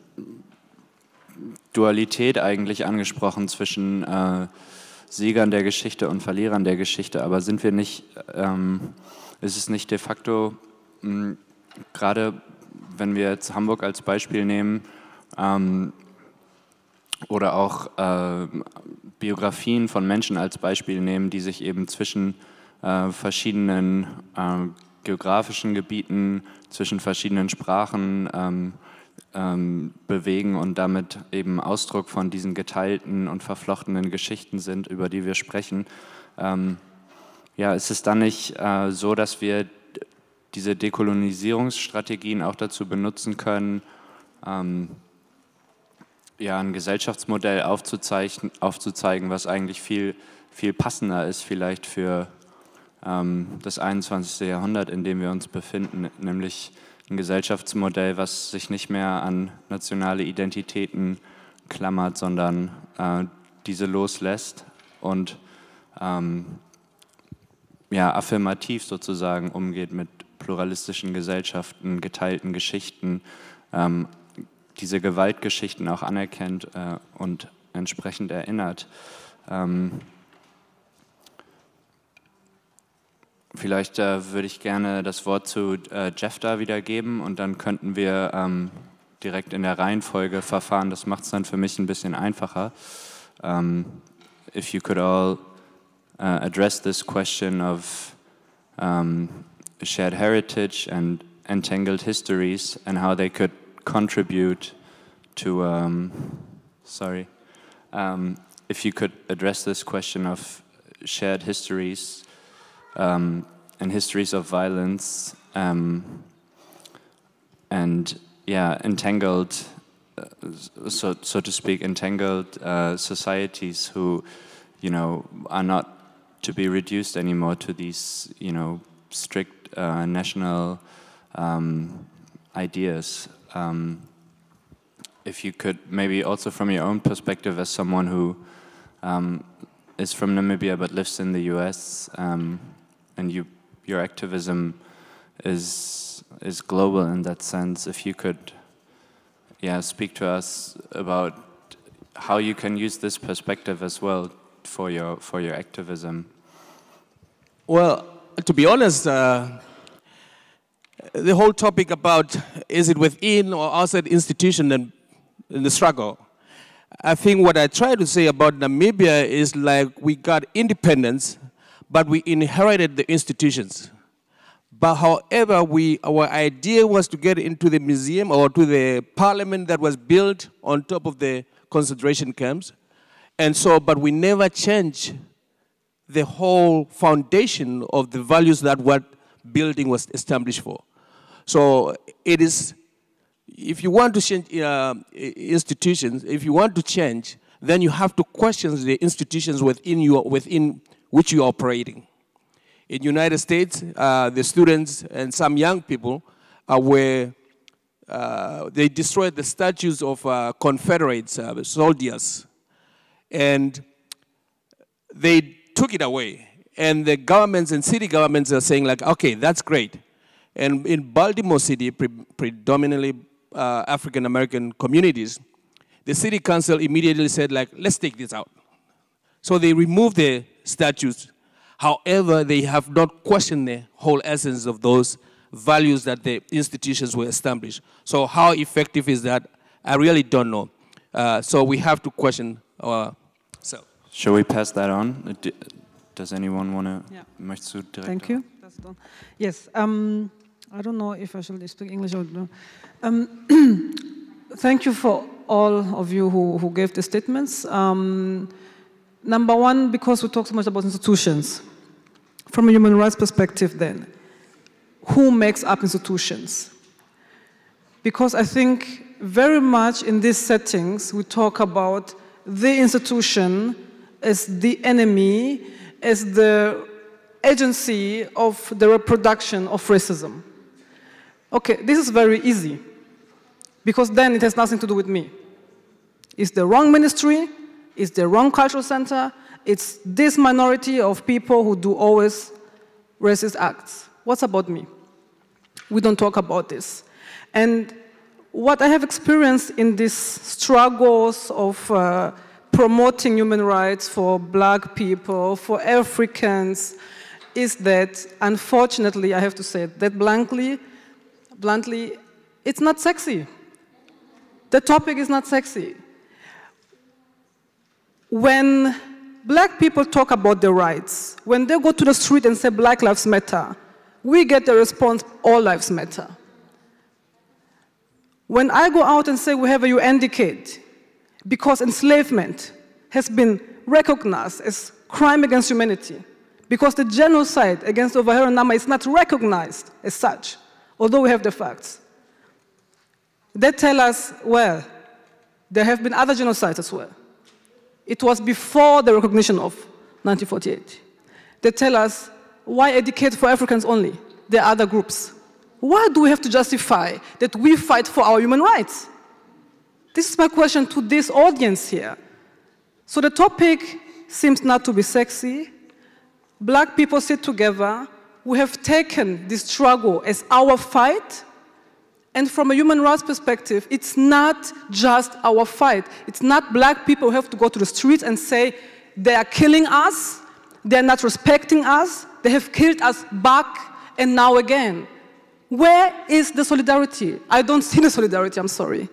Dualität eigentlich angesprochen zwischen äh, Siegern der Geschichte und Verlierern der Geschichte. Aber sind wir nicht, ähm, ist es nicht de facto, mh, gerade wenn wir jetzt Hamburg als Beispiel nehmen, ähm, oder auch äh, Biografien von Menschen als Beispiel nehmen, die sich eben zwischen äh, verschiedenen äh, geografischen Gebieten, zwischen verschiedenen Sprachen ähm, ähm, bewegen und damit eben Ausdruck von diesen geteilten und verflochtenen Geschichten sind, über die wir sprechen. Ähm, ja, ist es dann nicht äh, so, dass wir diese Dekolonisierungsstrategien auch dazu benutzen können, ähm, ja, ein Gesellschaftsmodell aufzuzeigen, aufzuzeigen, was eigentlich viel, viel passender ist vielleicht für ähm, das einundzwanzigste Jahrhundert, in dem wir uns befinden, nämlich ein Gesellschaftsmodell, was sich nicht mehr an nationale Identitäten klammert, sondern äh, diese loslässt und ähm, ja, affirmativ sozusagen umgeht mit pluralistischen Gesellschaften, geteilten Geschichten, ähm, diese Gewaltgeschichten auch anerkennt äh, und entsprechend erinnert. Ähm, vielleicht äh, würde ich gerne das Wort zu äh, Jeff da wiedergeben und dann könnten wir ähm, direkt in der Reihenfolge verfahren. Das macht es dann für mich ein bisschen einfacher. Um, if you could all uh, address this question of um, shared heritage and entangled histories and how they could contribute to, um, sorry, um, if you could address this question of shared histories um, and histories of violence um, and, yeah, entangled, uh, so, so to speak, entangled uh, societies who, you know, are not to be reduced anymore to these, you know, strict uh, national um, ideas. Um, if you could maybe also from your own perspective as someone who um, is from Namibia but lives in the U S um, and you, your activism is, is global in that sense, if you could yeah, speak to us about how you can use this perspective as well for your, for your activism. Well, to be honest, uh, the whole topic about is it within or outside institution and in the struggle. I think what I try to say about Namibia is like we got independence, but we inherited the institutions. But however, we, our idea was to get into the museum or to the parliament that was built on top of the concentration camps. And so, but we never changed the whole foundation of the values that what building was established for. So it is, if you want to change uh, institutions, if you want to change, then you have to question the institutions within, you, within which you are operating. In the United States, uh, the students and some young people uh, were, uh, they destroyed the statues of uh, Confederates, uh, soldiers, and they took it away. And the governments and city governments are saying like, okay, that's great. And in Baltimore City, pre predominantly uh, African-American communities, the city council immediately said, like, let's take this out. So they removed the statues. However, they have not questioned the whole essence of those values that the institutions were established. So how effective is that? I really don't know. Uh, so we have to question ourselves. Shall we pass that on? Does anyone want to? Yeah. Möchtest du direkt? Thank you. Yes. Um, I don't know if I should speak English or no. Um, thank you for all of you who, who gave the statements. Um, number one, because we talk so much about institutions. From a human rights perspective then, who makes up institutions? Because I think very much in these settings, we talk about the institution as the enemy, as the agency of the reproduction of racism. Okay, this is very easy, because then it has nothing to do with me. It's the wrong ministry, it's the wrong cultural center, it's this minority of people who do always racist acts. What's about me? We don't talk about this. And what I have experienced in these struggles of uh, promoting human rights for black people, for Africans, is that, unfortunately, I have to say it, that blankly, bluntly, it's not sexy. The topic is not sexy. When black people talk about their rights, when they go to the street and say Black Lives Matter, we get the response, all lives matter. When I go out and say we have a U N decade, because enslavement has been recognized as crime against humanity, because the genocide against Ovaherero and Nama is not recognized as such, although we have the facts. They tell us, well, there have been other genocides as well. It was before the recognition of nineteen forty-eight. They tell us, why a decade for Africans only? There are other groups. Why do we have to justify that we fight for our human rights? This is my question to this audience here. So the topic seems not to be sexy. Black people sit together. We have taken this struggle as our fight. And from a human rights perspective, it's not just our fight. It's not black people who have to go to the streets and say, they are killing us, they're not respecting us, they have killed us back and now again. Where is the solidarity? I don't see the solidarity, I'm sorry.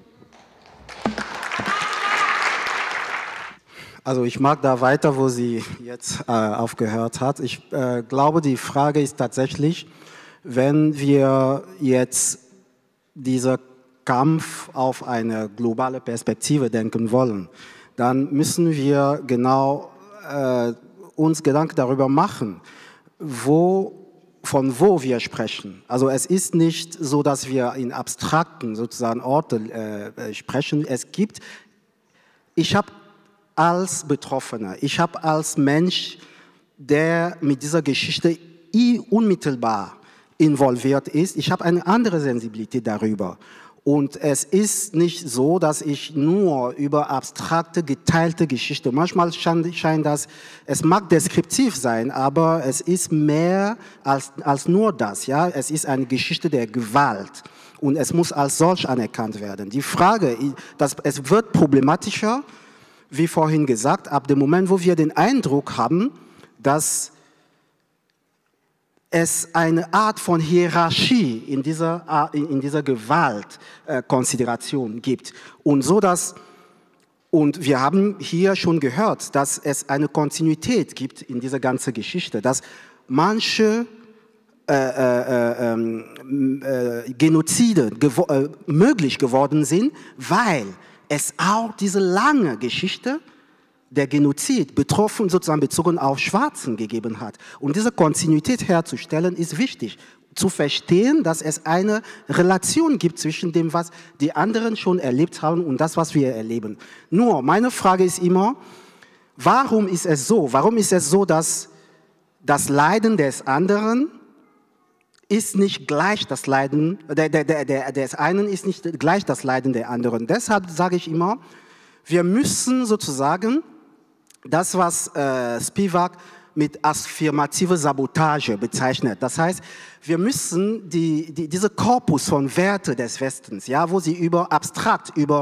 Also ich mag da weiter, wo sie jetzt äh, aufgehört hat. Ich äh, glaube, die Frage ist tatsächlich, wenn wir jetzt dieser Kampf auf eine globale Perspektive denken wollen, dann müssen wir genau äh, uns Gedanken darüber machen, wo, von wo wir sprechen. Also es ist nicht so, dass wir in abstrakten sozusagen Orten äh, sprechen. Es gibt, ich habe als Betroffener, ich habe als Mensch, der mit dieser Geschichte unmittelbar involviert ist, ich habe eine andere Sensibilität darüber. Und es ist nicht so, dass ich nur über abstrakte, geteilte Geschichte, manchmal scheint das, es mag deskriptiv sein, aber es ist mehr als, als nur das. Ja? Es ist eine Geschichte der Gewalt und es muss als solch anerkannt werden. Die Frage, dass es wird problematischer, wie vorhin gesagt, ab dem Moment, wo wir den Eindruck haben, dass es eine Art von Hierarchie in dieser, in dieser Gewaltkonsideration äh, gibt. Und, so dass, und wir haben hier schon gehört, dass es eine Kontinuität gibt in dieser ganzen Geschichte, dass manche äh, äh, äh, Genozide gewo äh, möglich geworden sind, weil es auch diese lange Geschichte der Genozid betroffen, sozusagen bezogen auf Schwarzen gegeben hat. Und diese Kontinuität herzustellen, ist wichtig. Zu verstehen, dass es eine Relation gibt zwischen dem, was die anderen schon erlebt haben und das, was wir erleben. Nur, meine Frage ist immer, warum ist es so? Warum ist es so, dass das Leiden des anderen ist nicht gleich das Leiden, der, der, der, des einen ist nicht gleich das Leiden der anderen. Deshalb sage ich immer, wir müssen sozusagen das, was äh, Spivak mit affirmative Sabotage bezeichnet. Das heißt, wir müssen die, die, diese Korpus von Werten des Westens, ja, wo sie über abstrakt über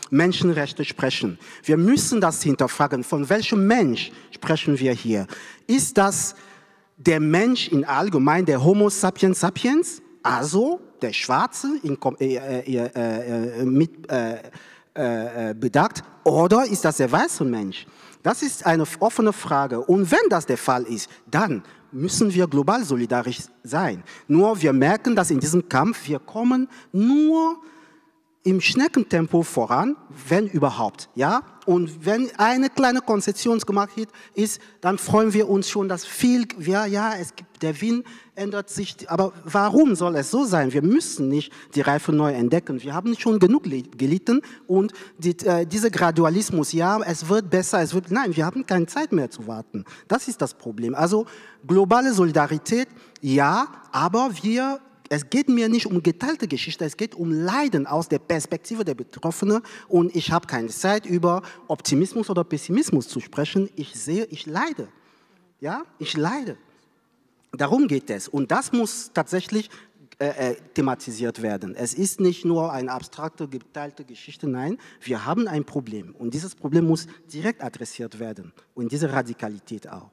Menschenrechte sprechen. Wir müssen das hinterfragen. Von welchem Mensch sprechen wir hier? Ist das der Mensch in allgemein, der Homo sapiens sapiens, also der Schwarze in, äh, äh, äh, mit äh, äh, bedacht, oder ist das der weiße Mensch? Das ist eine offene Frage. Und wenn das der Fall ist, dann müssen wir global solidarisch sein. Nur wir merken, dass in diesem Kampf wir kommen nur im Schneckentempo voran, wenn überhaupt, ja. Und wenn eine kleine Konzession gemacht ist, dann freuen wir uns schon, dass viel, ja, ja, es gibt, der Wind ändert sich. Aber warum soll es so sein? Wir müssen nicht die Reife neu entdecken. Wir haben schon genug gelitten und die, äh, dieser Gradualismus, ja, es wird besser, es wird, nein, wir haben keine Zeit mehr zu warten. Das ist das Problem. Also globale Solidarität, ja, aber wir Es geht mir nicht um geteilte Geschichte, es geht um Leiden aus der Perspektive der Betroffenen und ich habe keine Zeit, über Optimismus oder Pessimismus zu sprechen. Ich sehe, ich leide. Ja, ich leide. Darum geht es und das muss tatsächlich äh, äh, thematisiert werden. Es ist nicht nur eine abstrakte, geteilte Geschichte, nein, wir haben ein Problem und dieses Problem muss direkt adressiert werden und diese Radikalität auch.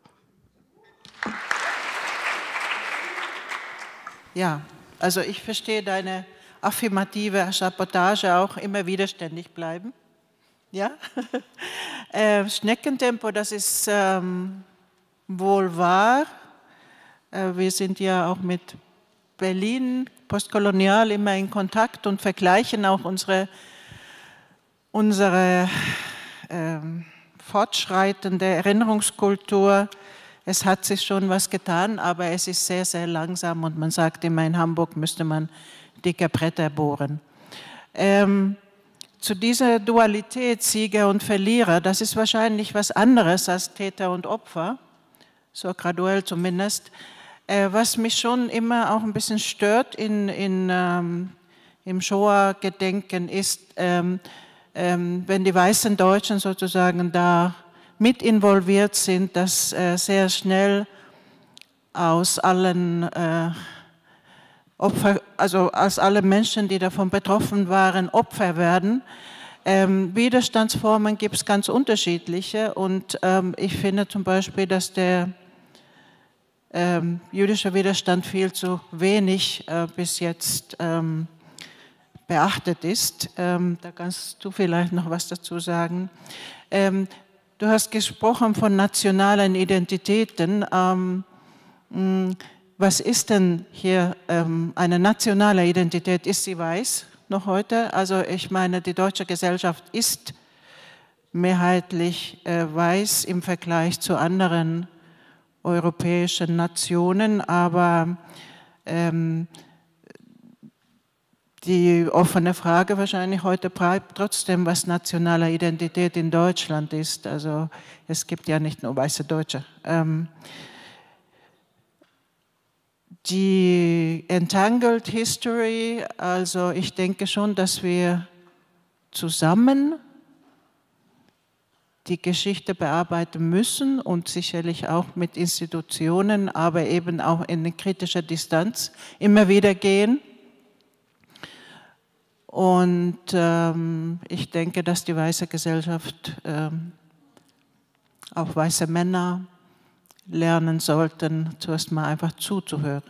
Ja. Also ich verstehe deine affirmative Sabotage auch, immer widerständig bleiben. Ja? äh, Schneckentempo, das ist ähm, wohl wahr. Äh, wir sind ja auch mit Berlin postkolonial immer in Kontakt und vergleichen auch unsere, unsere ähm, fortschreitende Erinnerungskultur. Es hat sich schon was getan, aber es ist sehr, sehr langsam und man sagt immer, in Hamburg müsste man dicke Bretter bohren. Ähm, zu dieser Dualität Sieger und Verlierer, das ist wahrscheinlich was anderes als Täter und Opfer, so graduell zumindest. Äh, was mich schon immer auch ein bisschen stört in, in, ähm, im Shoah-Gedenken ist, ähm, ähm, wenn die weißen Deutschen sozusagen da mit involviert sind, dass äh, sehr schnell aus allen äh, Opfer, also aus allen Menschen, die davon betroffen waren, Opfer werden. Ähm, Widerstandsformen gibt es ganz unterschiedliche und ähm, ich finde zum Beispiel, dass der ähm, jüdische Widerstand viel zu wenig äh, bis jetzt ähm, beachtet ist. Ähm, da kannst du vielleicht noch was dazu sagen. Ähm, Du hast gesprochen von nationalen Identitäten. Ähm, was ist denn hier ähm, eine nationale Identität? Ist sie weiß noch heute? Also ich meine, die deutsche Gesellschaft ist mehrheitlich äh, weiß im Vergleich zu anderen europäischen Nationen, aber ähm, die offene Frage wahrscheinlich heute bleibt trotzdem, was nationale Identität in Deutschland ist. Also es gibt ja nicht nur weiße Deutsche. Ähm, die Entangled History, also ich denke schon, dass wir zusammen die Geschichte bearbeiten müssen und sicherlich auch mit Institutionen, aber eben auch in kritischer Distanz immer wieder gehen. Und ähm, ich denke, dass die weiße Gesellschaft, ähm, auch weiße Männer, lernen sollten, zuerst mal einfach zuzuhören.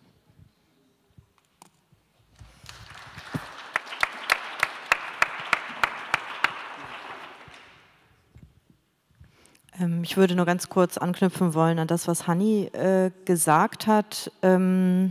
Ähm, ich würde nur ganz kurz anknüpfen wollen an das, was Hanni äh, gesagt hat. Ähm,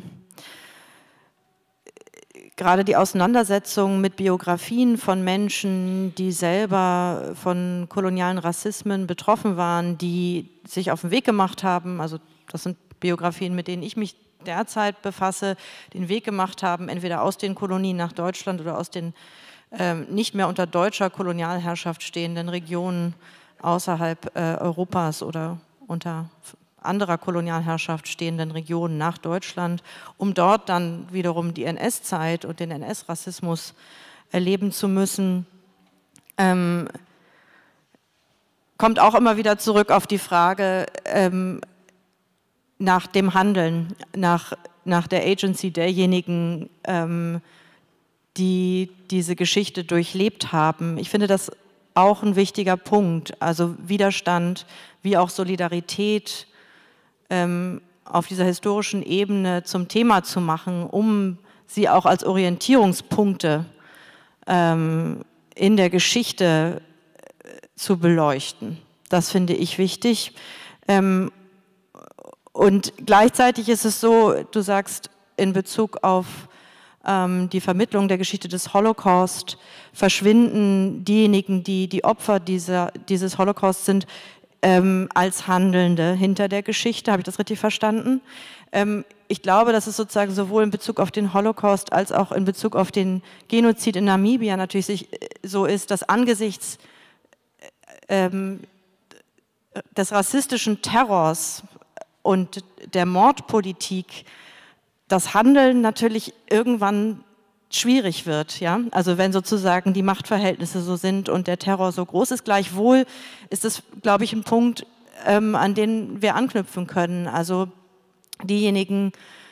Gerade die Auseinandersetzung mit Biografien von Menschen, die selber von kolonialen Rassismen betroffen waren, die sich auf den Weg gemacht haben, also das sind Biografien, mit denen ich mich derzeit befasse, den Weg gemacht haben, entweder aus den Kolonien nach Deutschland oder aus den ähm, nicht mehr unter deutscher Kolonialherrschaft stehenden Regionen außerhalb äh, Europas oder unter anderer Kolonialherrschaft stehenden Regionen nach Deutschland, um dort dann wiederum die N S-Zeit und den N S-Rassismus erleben zu müssen, ähm, kommt auch immer wieder zurück auf die Frage ähm, nach dem Handeln, nach, nach der Agency derjenigen, ähm, die diese Geschichte durchlebt haben. Ich finde das auch ein wichtiger Punkt, also Widerstand wie auch Solidarität ähm, auf dieser historischen Ebene zum Thema zu machen, um sie auch als Orientierungspunkte ähm, in der Geschichte zu beleuchten. Das finde ich wichtig. Ähm, und gleichzeitig ist es so, du sagst in Bezug auf ähm, die Vermittlung der Geschichte des Holocaust, verschwinden diejenigen, die die Opfer dieser, dieses Holocaust sind, ähm, als Handelnde hinter der Geschichte. Habe ich das richtig verstanden? Ähm, ich glaube, dass es sozusagen sowohl in Bezug auf den Holocaust als auch in Bezug auf den Genozid in Namibia natürlich so ist, dass angesichts ähm, des rassistischen Terrors und der Mordpolitik das Handeln natürlich irgendwann schwierig wird, ja, also wenn sozusagen die Machtverhältnisse so sind und der Terror so groß ist. Gleichwohl ist es, glaube ich, ein Punkt, ähm, an den wir anknüpfen können. Also diejenigen,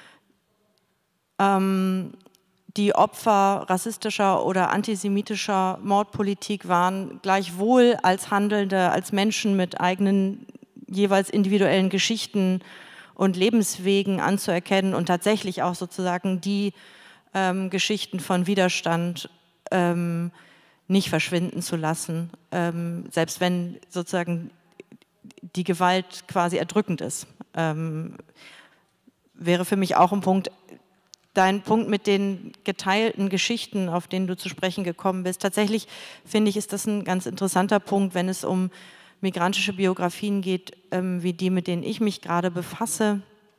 ähm, die Opfer rassistischer oder antisemitischer Mordpolitik waren, gleichwohl als Handelnde, als Menschen mit eigenen jeweils individuellen Geschichten und Lebenswegen anzuerkennen und tatsächlich auch sozusagen die ähm, Geschichten von Widerstand ähm, nicht verschwinden zu lassen, ähm, selbst wenn sozusagen die Gewalt quasi erdrückend ist. Ähm, wäre für mich auch ein Punkt. Dein Punkt mit den geteilten Geschichten, auf den du zu sprechen gekommen bist, tatsächlich finde ich, ist das ein ganz interessanter Punkt, wenn es um migrantische Biografien geht, ähm, wie die, mit denen ich mich gerade befasse,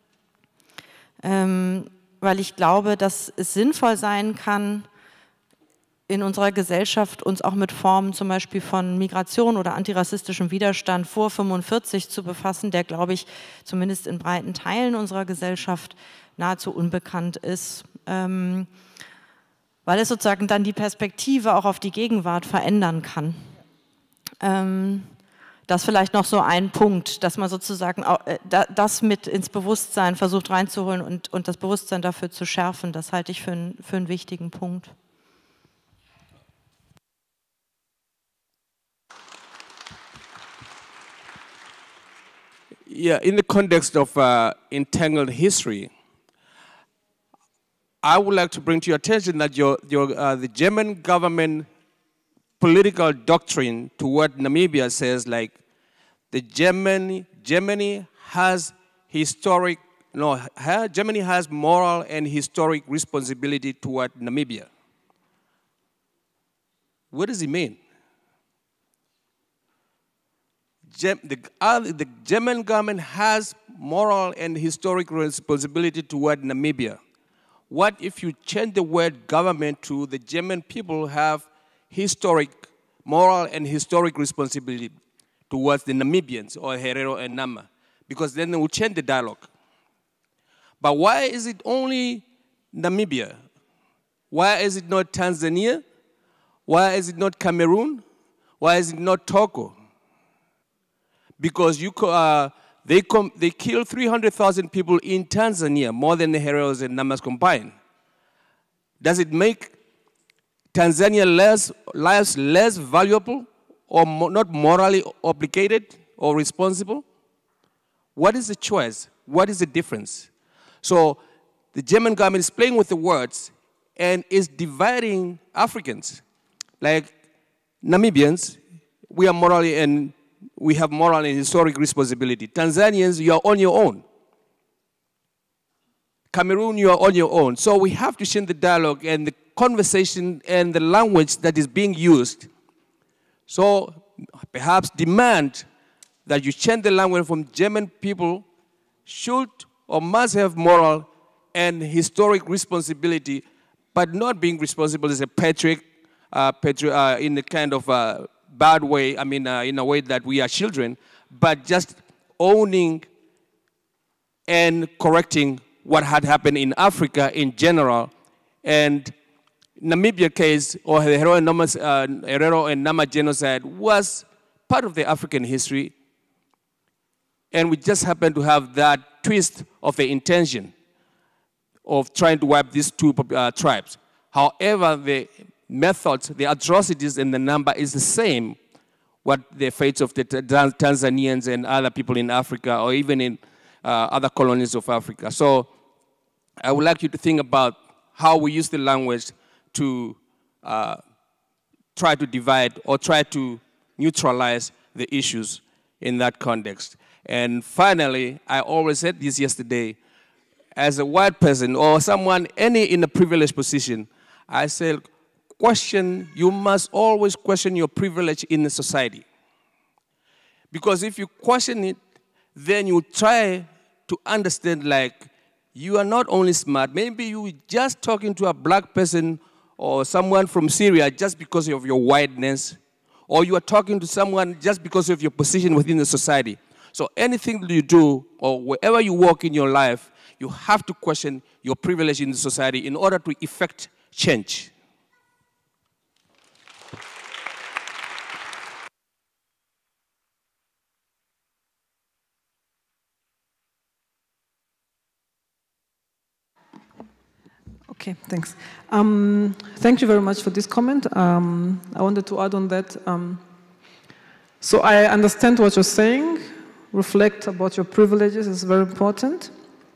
ähm, weil ich glaube, dass es sinnvoll sein kann, in unserer Gesellschaft uns auch mit Formen zum Beispiel von Migration oder antirassistischem Widerstand vor fünfundvierzig zu befassen, der, glaube ich, zumindest in breiten Teilen unserer Gesellschaft nahezu unbekannt ist, ähm, weil es sozusagen dann die Perspektive auch auf die Gegenwart verändern kann. Ähm, das vielleicht noch so ein Punkt, dass man sozusagen auch, äh, das mit ins Bewusstsein versucht reinzuholen und, und das Bewusstsein dafür zu schärfen, das halte ich für, ein, für einen wichtigen Punkt. Yeah, in the context of uh, entangled history, I would like to bring to your attention that your, your, uh, the German government political doctrine toward Namibia says, like, the Germany, Germany has historic, no, ha, Germany has moral and historic responsibility toward Namibia. What does it mean? Gem, the, uh, the German government has moral and historic responsibility toward Namibia. What if you change the word government to the German people have historic, moral and historic responsibility towards the Namibians or Herero and Nama? Because then it will change the dialogue. But why is it only Namibia? Why is it not Tanzania? Why is it not Cameroon? Why is it not Togo? Because you, uh, they, com they killed three hundred thousand people in Tanzania, more than the Hereros and Namas combined. Does it make Tanzania less, lives less valuable or mo not morally obligated or responsible? What is the choice? What is the difference? So the German government is playing with the words and is dividing Africans. Like Namibians, we are morally and we have moral and historic responsibility. Tanzanians, you are on your own. Cameroon, you are on your own. So we have to change the dialogue and the conversation and the language that is being used. So perhaps demand that you change the language from German people should or must have moral and historic responsibility, but not being responsible as a patriot, uh, patri uh, in a kind of uh, bad way, I mean, uh, in a way that we are children, but just owning and correcting what had happened in Africa in general. And Namibia case, or the Herero and Nama, uh, Herero and Nama genocide, was part of the African history. And we just happen to have that twist of the intention of trying to wipe these two uh, tribes. However, the methods, the atrocities and the number is the same, what the fates of the Tanzanians and other people in Africa or even in uh, other colonies of Africa. So I would like you to think about how we use the language to uh, try to divide or try to neutralize the issues in that context. And finally, I always said this yesterday, as a white person or someone, any in a privileged position, I said, question, you must always question your privilege in the society. Because if you question it, then you try to understand like, you are not only smart, maybe you just talking to a black person or someone from Syria just because of your whiteness, or you are talking to someone just because of your position within the society. So anything that you do, or wherever you walk in your life, you have to question your privilege in the society in order to effect change. Okay, thanks. Um, thank you very much for this comment. Um, I wanted to add on that. Um, so I understand what you're saying. Reflect about your privileges is very important.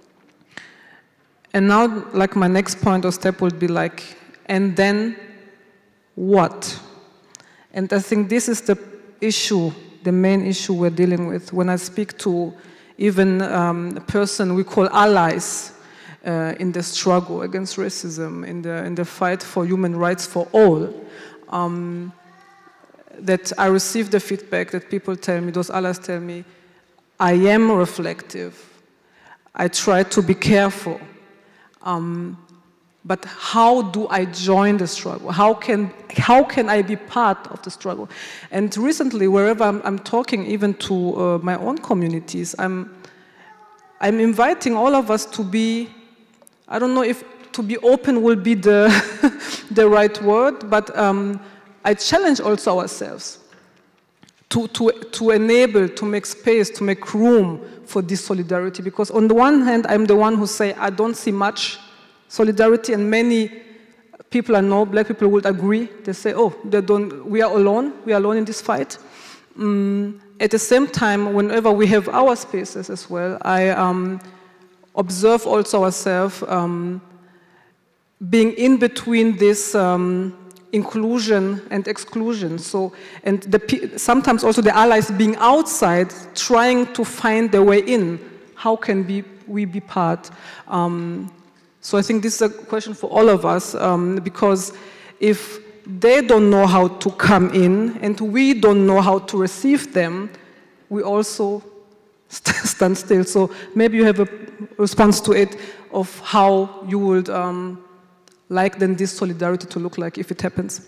And now, like my next point or step would be like, and then what? And I think this is the issue, the main issue we're dealing with. When I speak to even um, a person we call allies, Uh, in the struggle against racism, in the, in the fight for human rights for all, um, that I receive the feedback that people tell me, those allies tell me, I am reflective, I try to be careful, um, but how do I join the struggle? How can, how can I be part of the struggle? And recently, wherever I'm, I'm talking, even to uh, my own communities, I'm, I'm inviting all of us to be, I don't know if to be open will be the, the right word, but um, I challenge also ourselves to, to, to enable, to make space, to make room for this solidarity. Because on the one hand, I'm the one who say, I don't see much solidarity, and many people I know, black people would agree. They say, oh, they don't, we are alone, we are alone in this fight. Um, at the same time, whenever we have our spaces as well, I um, observe also ourselves um, being in between this um, inclusion and exclusion. So, and the, sometimes also the allies being outside, trying to find their way in. How can be, we be part? Um, so I think this is a question for all of us, um, because if they don't know how to come in and we don't know how to receive them, we also stand still. So maybe you have a response to it of how you would um, like then this solidarity to look like if it happens.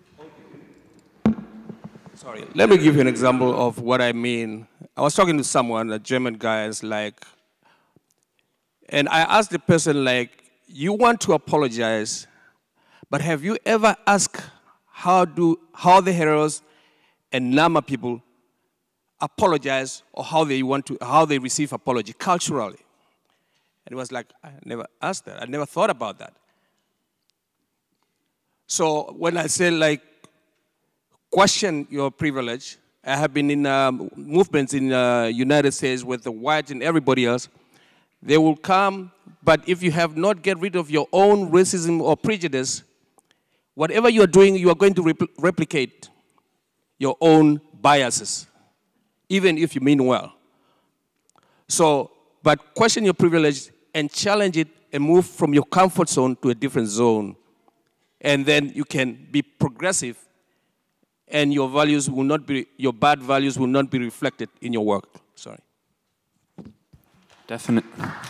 Sorry, let me give you an example of what I mean. I was talking to someone, a German guy, is like, and I asked the person like, you want to apologize, but have you ever asked how do how the heroes and Nama people apologize, or how they want to, how they receive apology culturally? And it was like, I never asked that. I never thought about that. So when I say like, question your privilege, I have been in um, movements in the uh, United States with the whites and everybody else. They will come, but if you have not get rid of your own racism or prejudice, whatever you are doing, you are going to repl replicate your own biases, even if you mean well. So, but question your privilege and challenge it and move from your comfort zone to a different zone. And then you can be progressive, and your values will not be, your bad values will not be reflected in your work. Sorry. Definitely.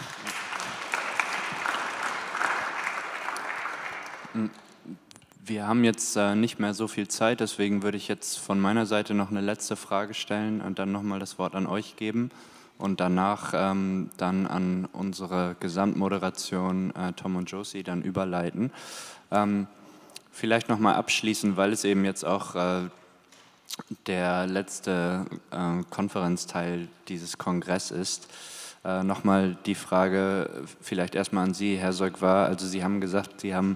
Wir haben jetzt äh, nicht mehr so viel Zeit, deswegen würde ich jetzt von meiner Seite noch eine letzte Frage stellen und dann nochmal das Wort an euch geben und danach ähm, dann an unsere Gesamtmoderation äh, Tom und Josie dann überleiten. Ähm, vielleicht nochmal abschließen, weil es eben jetzt auch äh, der letzte äh, Konferenzteil dieses Kongress ist. Äh, nochmal die Frage vielleicht erstmal an Sie, Herr Seugwar. Also Sie haben gesagt, Sie haben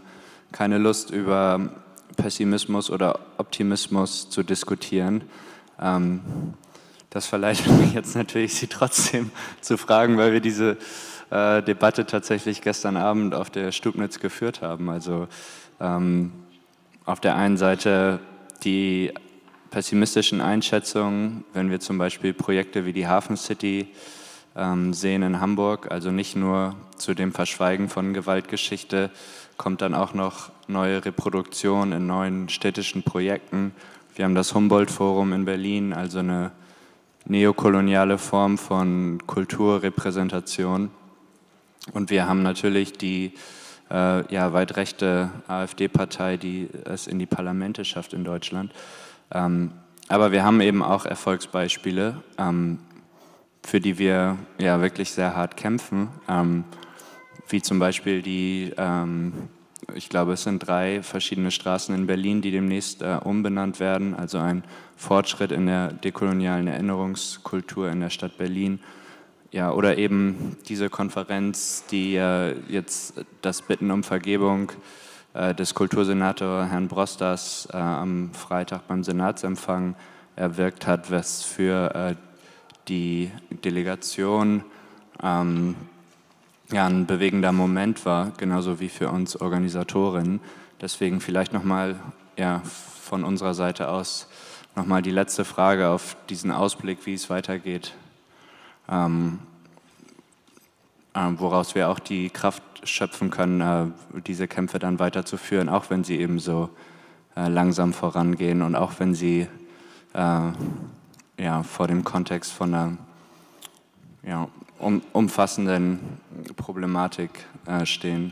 keine Lust, über Pessimismus oder Optimismus zu diskutieren. Ähm, das verleitet mich jetzt natürlich, Sie trotzdem zu fragen, weil wir diese äh, Debatte tatsächlich gestern Abend auf der Stubnitz geführt haben. Also ähm, auf der einen Seite die pessimistischen Einschätzungen, wenn wir zum Beispiel Projekte wie die Hafen City ähm, sehen in Hamburg, also nicht nur zu dem Verschweigen von Gewaltgeschichte, kommt dann auch noch neue Reproduktion in neuen städtischen Projekten. Wir haben das Humboldt-Forum in Berlin, also eine neokoloniale Form von Kulturrepräsentation. Und wir haben natürlich die äh, ja, weit rechte AfD-Partei, die es in die Parlamente schafft in Deutschland. Ähm, aber wir haben eben auch Erfolgsbeispiele, ähm, für die wir ja wirklich sehr hart kämpfen, ähm, wie zum Beispiel die, ähm, ich glaube es sind drei verschiedene Straßen in Berlin, die demnächst äh, umbenannt werden, also ein Fortschritt in der dekolonialen Erinnerungskultur in der Stadt Berlin. Ja, oder eben diese Konferenz, die äh, jetzt das Bitten um Vergebung äh, des Kultursenators Herrn Brostas äh, am Freitag beim Senatsempfang erwirkt hat, was für äh, die Delegation ähm, ja, ein bewegender Moment war, genauso wie für uns Organisatorinnen. Deswegen vielleicht nochmal ja, von unserer Seite aus nochmal die letzte Frage auf diesen Ausblick, wie es weitergeht. Ähm, äh, woraus wir auch die Kraft schöpfen können, äh, diese Kämpfe dann weiterzuführen, auch wenn sie eben so äh, langsam vorangehen und auch wenn sie äh, ja, vor dem Kontext von einer ja, um, umfassenden Problematik äh, stehen.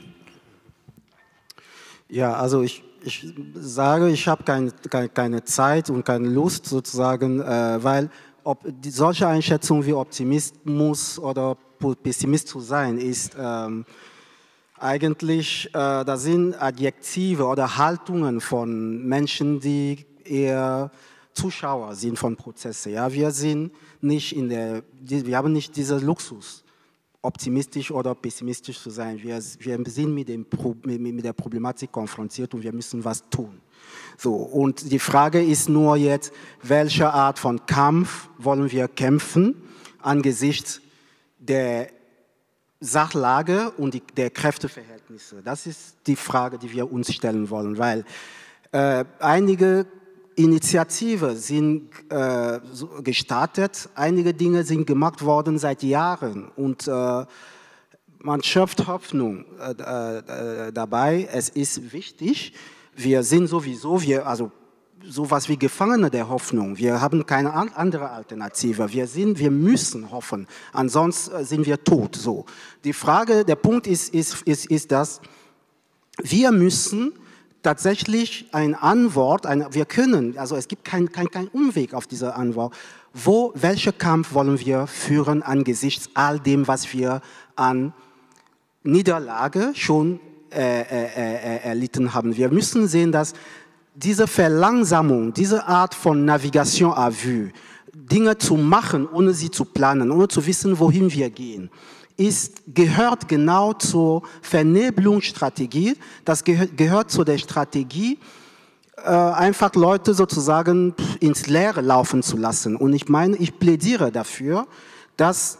Ja, also ich, ich sage, ich habe kein, kein, keine Zeit und keine Lust sozusagen, äh, weil ob die, solche Einschätzung wie Optimismus oder Pessimist zu sein, ist ähm, eigentlich, äh, das sind Adjektive oder Haltungen von Menschen, die eher Zuschauer sind von Prozessen. Ja? Wir sind nicht in der, wir haben nicht diesen Luxus, optimistisch oder pessimistisch zu sein. Wir, wir sind mit, dem, mit der Problematik konfrontiert und wir müssen was tun. So, und die Frage ist nur jetzt, welche Art von Kampf wollen wir kämpfen angesichts der Sachlage und die, der Kräfteverhältnisse. Das ist die Frage, die wir uns stellen wollen, weil äh, einige Initiativen sind äh, gestartet, einige Dinge sind gemacht worden seit Jahren und äh, man schöpft Hoffnung äh, äh, dabei. Es ist wichtig, wir sind sowieso, wir, also sowas wie Gefangene der Hoffnung. Wir haben keine andere Alternative. Wir sind, wir müssen hoffen, ansonsten sind wir tot. So. Die Frage, der Punkt ist, ist, ist, ist, dass wir müssen tatsächlich eine Antwort, eine, wir können, also es gibt keinen kein, kein Umweg auf diese Antwort. Wo, welchen Kampf wollen wir führen angesichts all dem, was wir an Niederlage schon äh, äh, äh, erlitten haben? Wir müssen sehen, dass diese Verlangsamung, diese Art von Navigation à vue, Dinge zu machen, ohne sie zu planen, ohne zu wissen, wohin wir gehen, ist, gehört genau zur Vernebelungsstrategie. Das gehört, gehört zu der Strategie, äh, einfach Leute sozusagen ins Leere laufen zu lassen. Und ich meine, ich plädiere dafür, dass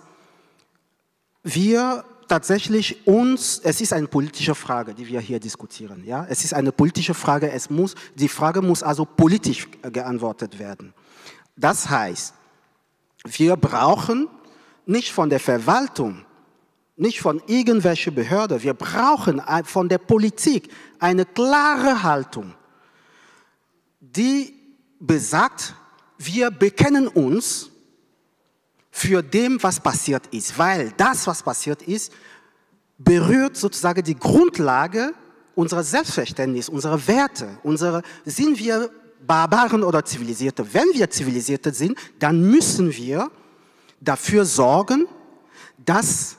wir tatsächlich uns, es ist eine politische Frage, die wir hier diskutieren. Ja? Es ist eine politische Frage, es muss, die Frage muss also politisch geantwortet werden. Das heißt, wir brauchen nicht von der Verwaltung, nicht von irgendwelchen Behörden, wir brauchen von der Politik eine klare Haltung, die besagt, wir bekennen uns für dem, was passiert ist, weil das, was passiert ist, berührt sozusagen die Grundlage unserer Selbstverständnis, unserer Werte, unsere, sind wir Barbaren oder Zivilisierte? Wenn wir Zivilisierte sind, dann müssen wir dafür sorgen, dass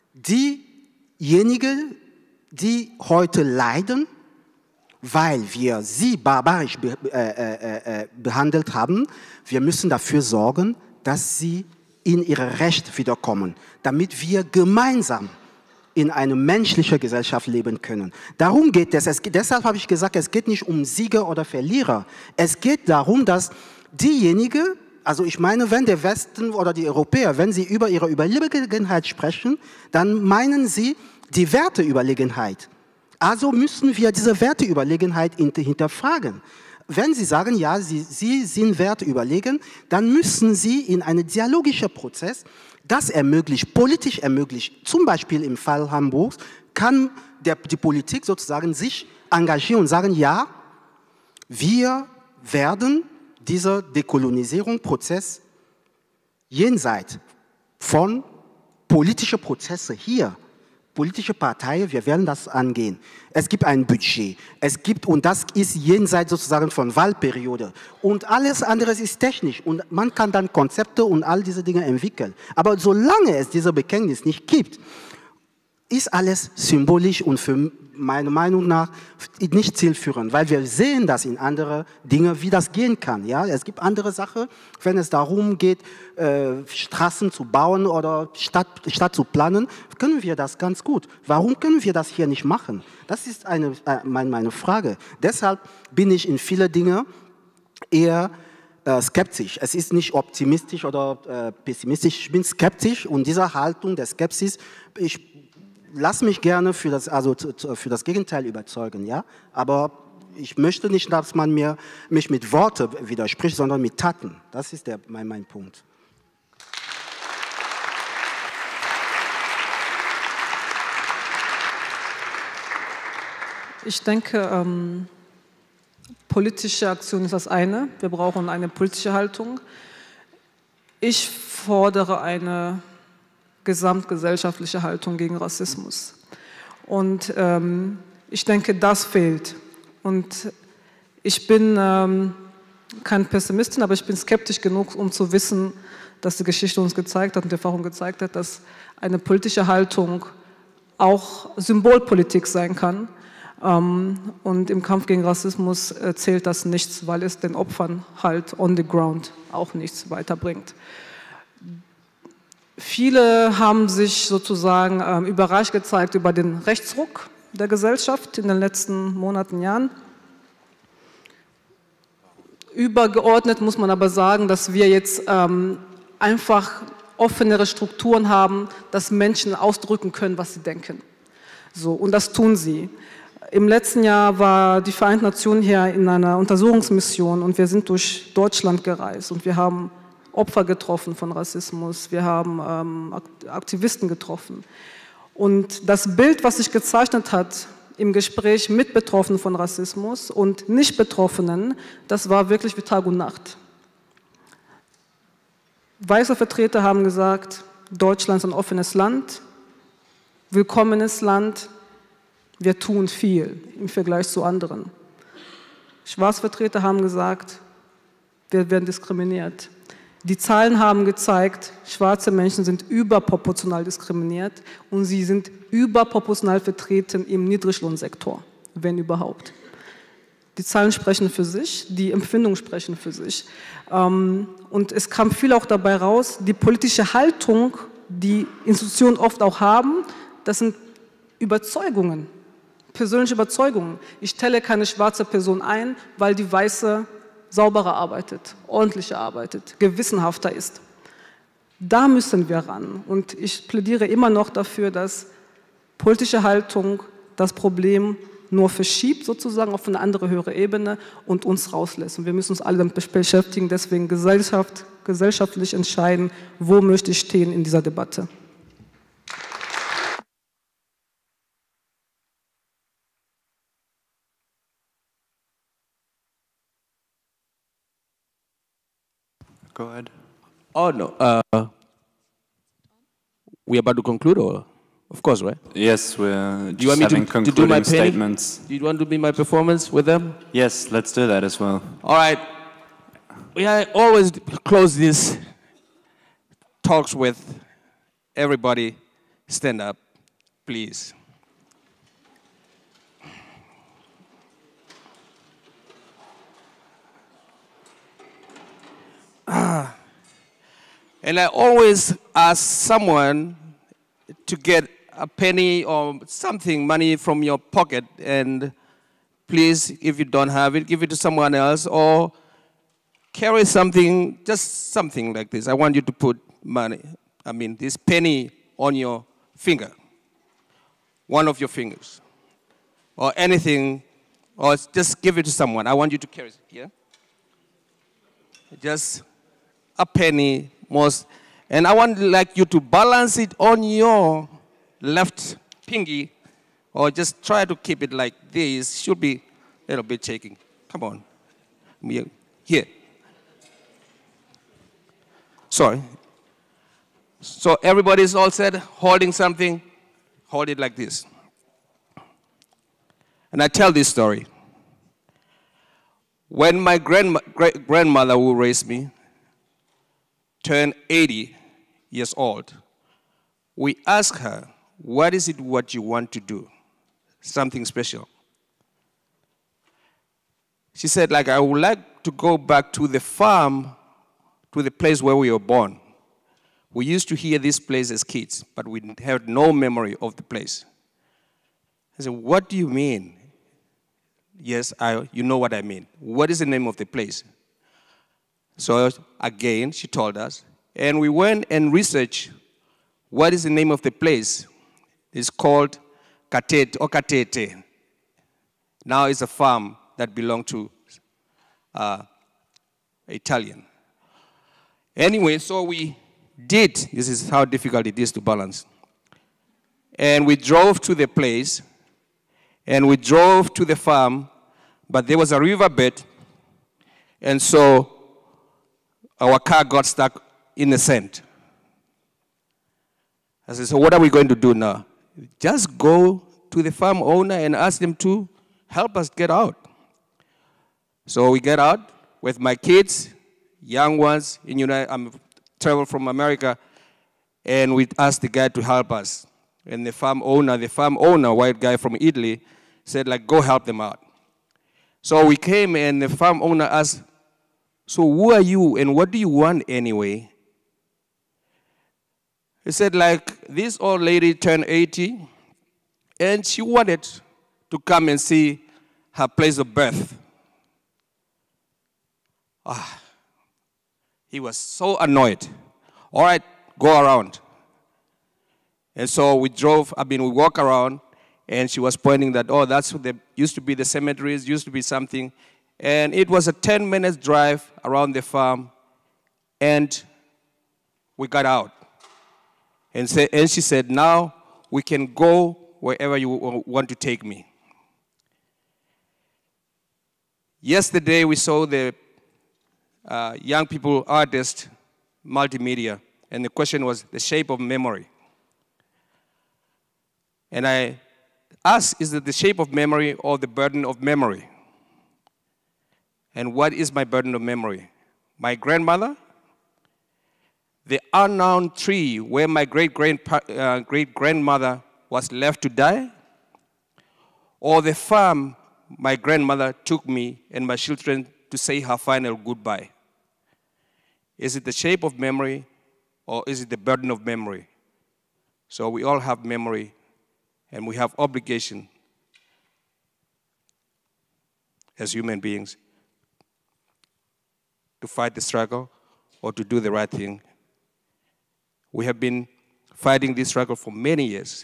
diejenigen, die heute leiden, weil wir sie barbarisch be äh, äh, behandelt haben, wir müssen dafür sorgen, dass sie in ihre Rechte wiederkommen, damit wir gemeinsam in einer menschlichen Gesellschaft leben können. Darum geht es. es geht, deshalb habe ich gesagt, es geht nicht um Sieger oder Verlierer. Es geht darum, dass diejenigen, also ich meine, wenn der Westen oder die Europäer, wenn sie über ihre Überlegenheit sprechen, dann meinen sie die Werteüberlegenheit. Also müssen wir diese Werteüberlegenheit hinterfragen. Wenn Sie sagen, ja, Sie, Sie sind wertüberlegen, dann müssen Sie in einen dialogischen Prozess, das ermöglicht, politisch ermöglicht, zum Beispiel im Fall Hamburgs, kann der, die Politik sozusagen sich engagieren und sagen, ja, wir werden dieser Dekolonisierungsprozess jenseits von politischen Prozessen hier, politische Parteien, wir werden das angehen. Es gibt ein Budget, es gibt, und das ist jenseits sozusagen von Wahlperiode. Und alles andere ist technisch und man kann dann Konzepte und all diese Dinge entwickeln. Aber solange es diese Bekenntnis nicht gibt, ist alles symbolisch und für meiner Meinung nach nicht zielführend, weil wir sehen das in anderen Dingen, wie das gehen kann. Ja? Es gibt andere Sachen, wenn es darum geht, äh, Straßen zu bauen oder Stadt, Stadt zu planen, können wir das ganz gut. Warum können wir das hier nicht machen? Das ist eine, äh, meine, meine Frage. Deshalb bin ich in viele Dinge eher äh, skeptisch. Es ist nicht optimistisch oder äh, pessimistisch. Ich bin skeptisch und diese Haltung der Skepsis, ich lass mich gerne für das, also für das Gegenteil überzeugen, ja. Aber ich möchte nicht, dass man mir, mich mit Worten widerspricht, sondern mit Taten. Das ist der, mein, mein Punkt. Ich denke, ähm, politische Aktion ist das eine. Wir brauchen eine politische Haltung. Ich fordere eine gesamtgesellschaftliche Haltung gegen Rassismus. Und ähm, ich denke, das fehlt. Und ich bin ähm, kein Pessimistin, aber ich bin skeptisch genug, um zu wissen, dass die Geschichte uns gezeigt hat und die Erfahrung gezeigt hat, dass eine politische Haltung auch Symbolpolitik sein kann. Ähm, und im Kampf gegen Rassismus äh, zählt das nichts, weil es den Opfern halt on the ground auch nichts weiterbringt. Viele haben sich sozusagen ähm, überrascht gezeigt über den Rechtsruck der Gesellschaft in den letzten Monaten, Jahren. Übergeordnet muss man aber sagen, dass wir jetzt ähm, einfach offenere Strukturen haben, dass Menschen ausdrücken können, was sie denken. So, und das tun sie. Im letzten Jahr war die Vereinten Nationen hier in einer Untersuchungsmission und wir sind durch Deutschland gereist und wir haben Opfer getroffen von Rassismus, wir haben ähm, Aktivisten getroffen. Und das Bild, was sich gezeichnet hat im Gespräch mit Betroffenen von Rassismus und Nicht-Betroffenen, das war wirklich wie Tag und Nacht. Weiße Vertreter haben gesagt, Deutschland ist ein offenes Land, willkommenes Land, wir tun viel im Vergleich zu anderen. Schwarze Vertreter haben gesagt, wir werden diskriminiert. Die Zahlen haben gezeigt, schwarze Menschen sind überproportional diskriminiert und sie sind überproportional vertreten im Niedriglohnsektor, wenn überhaupt. Die Zahlen sprechen für sich, die Empfindungen sprechen für sich. Und es kam viel auch dabei raus, die politische Haltung, die Institutionen oft auch haben, das sind Überzeugungen, persönliche Überzeugungen. Ich stelle keine schwarze Person ein, weil die weiße sauberer arbeitet, ordentlicher arbeitet, gewissenhafter ist. Da müssen wir ran. Und ich plädiere immer noch dafür, dass politische Haltung das Problem nur verschiebt, sozusagen auf eine andere, höhere Ebene und uns rauslässt. Und wir müssen uns alle damit beschäftigen, deswegen Gesellschaft, gesellschaftlich entscheiden, wo möchte ich stehen in dieser Debatte. Go ahead. Oh, no. Uh, we're about to conclude, or? Of course, right? Yes, we're do you want just me having to, to do my statements. Do you want to be my performance with them? Yes, let's do that as well. All right. We always close these talks with everybody stand up, please. Ah. And I always ask someone to get a penny or something, money from your pocket, and please, if you don't have it, give it to someone else, or carry something, just something like this. I want you to put money, I mean, this penny on your finger, one of your fingers, or anything, or just give it to someone. I want you to carry it here. Just a penny, most, and I want like you to balance it on your left pinky, or just try to keep it like this. Should be a little bit shaking. Come on. Here. Sorry. So everybody's all said, holding something, hold it like this. And I tell this story. When my grandma, great grandmother who raised me turned eighty years old, we asked her, what is it what you want to do? Something special. She said, like, I would like to go back to the farm, to the place where we were born. We used to hear this place as kids, but we had no memory of the place. I said, what do you mean? Yes, I, you know what I mean. What is the name of the place? So again, she told us, and we went and researched what is the name of the place. It's called Katete or Katete. Now it's a farm that belonged to uh, Italian. Anyway, so we did, this is how difficult it is to balance. And we drove to the place, and we drove to the farm, but there was a riverbed, and so our car got stuck in the sand. I said, so what are we going to do now? Just go to the farm owner and ask them to help us get out. So we get out with my kids, young ones, in United, I'm travel from America, and we asked the guy to help us. And the farm owner, the farm owner, white guy from Italy, said, like, go help them out. So we came, and the farm owner asked, so who are you, and what do you want anyway? He said, like, this old lady turned eighty, and she wanted to come and see her place of birth. Ah, he was so annoyed. All right, go around. And so we drove, I mean, we walked around, and she was pointing that, oh, that's what there used to be the cemeteries, used to be something. And it was a ten minute drive around the farm, and we got out. And, say, and she said, now we can go wherever you want to take me. Yesterday we saw the uh, young people artist multimedia, and the question was the shape of memory. And I asked, is it the shape of memory or the burden of memory? And what is my burden of memory? My grandmother? The unknown tree where my great-grandpa, uh, great-grandmother was left to die? Or the farm my grandmother took me and my children to say her final goodbye? Is it the shape of memory, or is it the burden of memory? So we all have memory, and we have obligation as human beings to fight the struggle or to do the right thing. We have been fighting this struggle for many years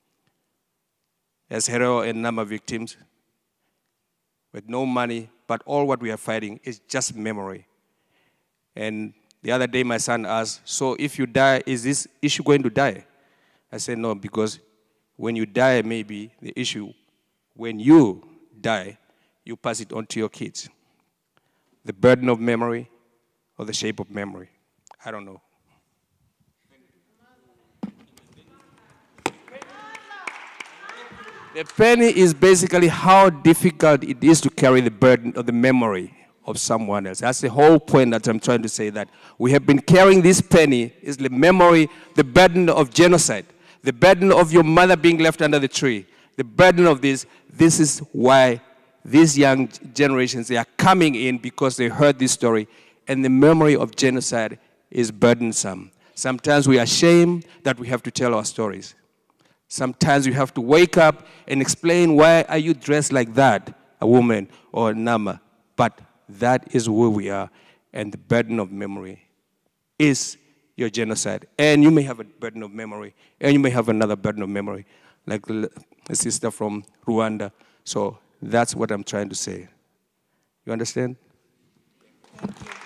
as Herero and Nama victims with no money, but all what we are fighting is just memory. And the other day my son asked, so if you die, is this issue going to die? I said, no, because when you die, maybe the issue, when you die, you pass it on to your kids. The burden of memory or the shape of memory. I don't know. The penny is basically how difficult it is to carry the burden of the memory of someone else. That's the whole point that I'm trying to say, that we have been carrying this penny, is the memory, the burden of genocide, the burden of your mother being left under the tree, the burden of this. This is why these young generations, they are coming in because they heard this story, and the memory of genocide is burdensome. Sometimes we are ashamed that we have to tell our stories. Sometimes you have to wake up and explain why are you dressed like that, a woman or a Nama. But that is where we are. And the burden of memory is your genocide. And you may have a burden of memory, and you may have another burden of memory, like a sister from Rwanda. So that's what I'm trying to say. You understand? Thank you.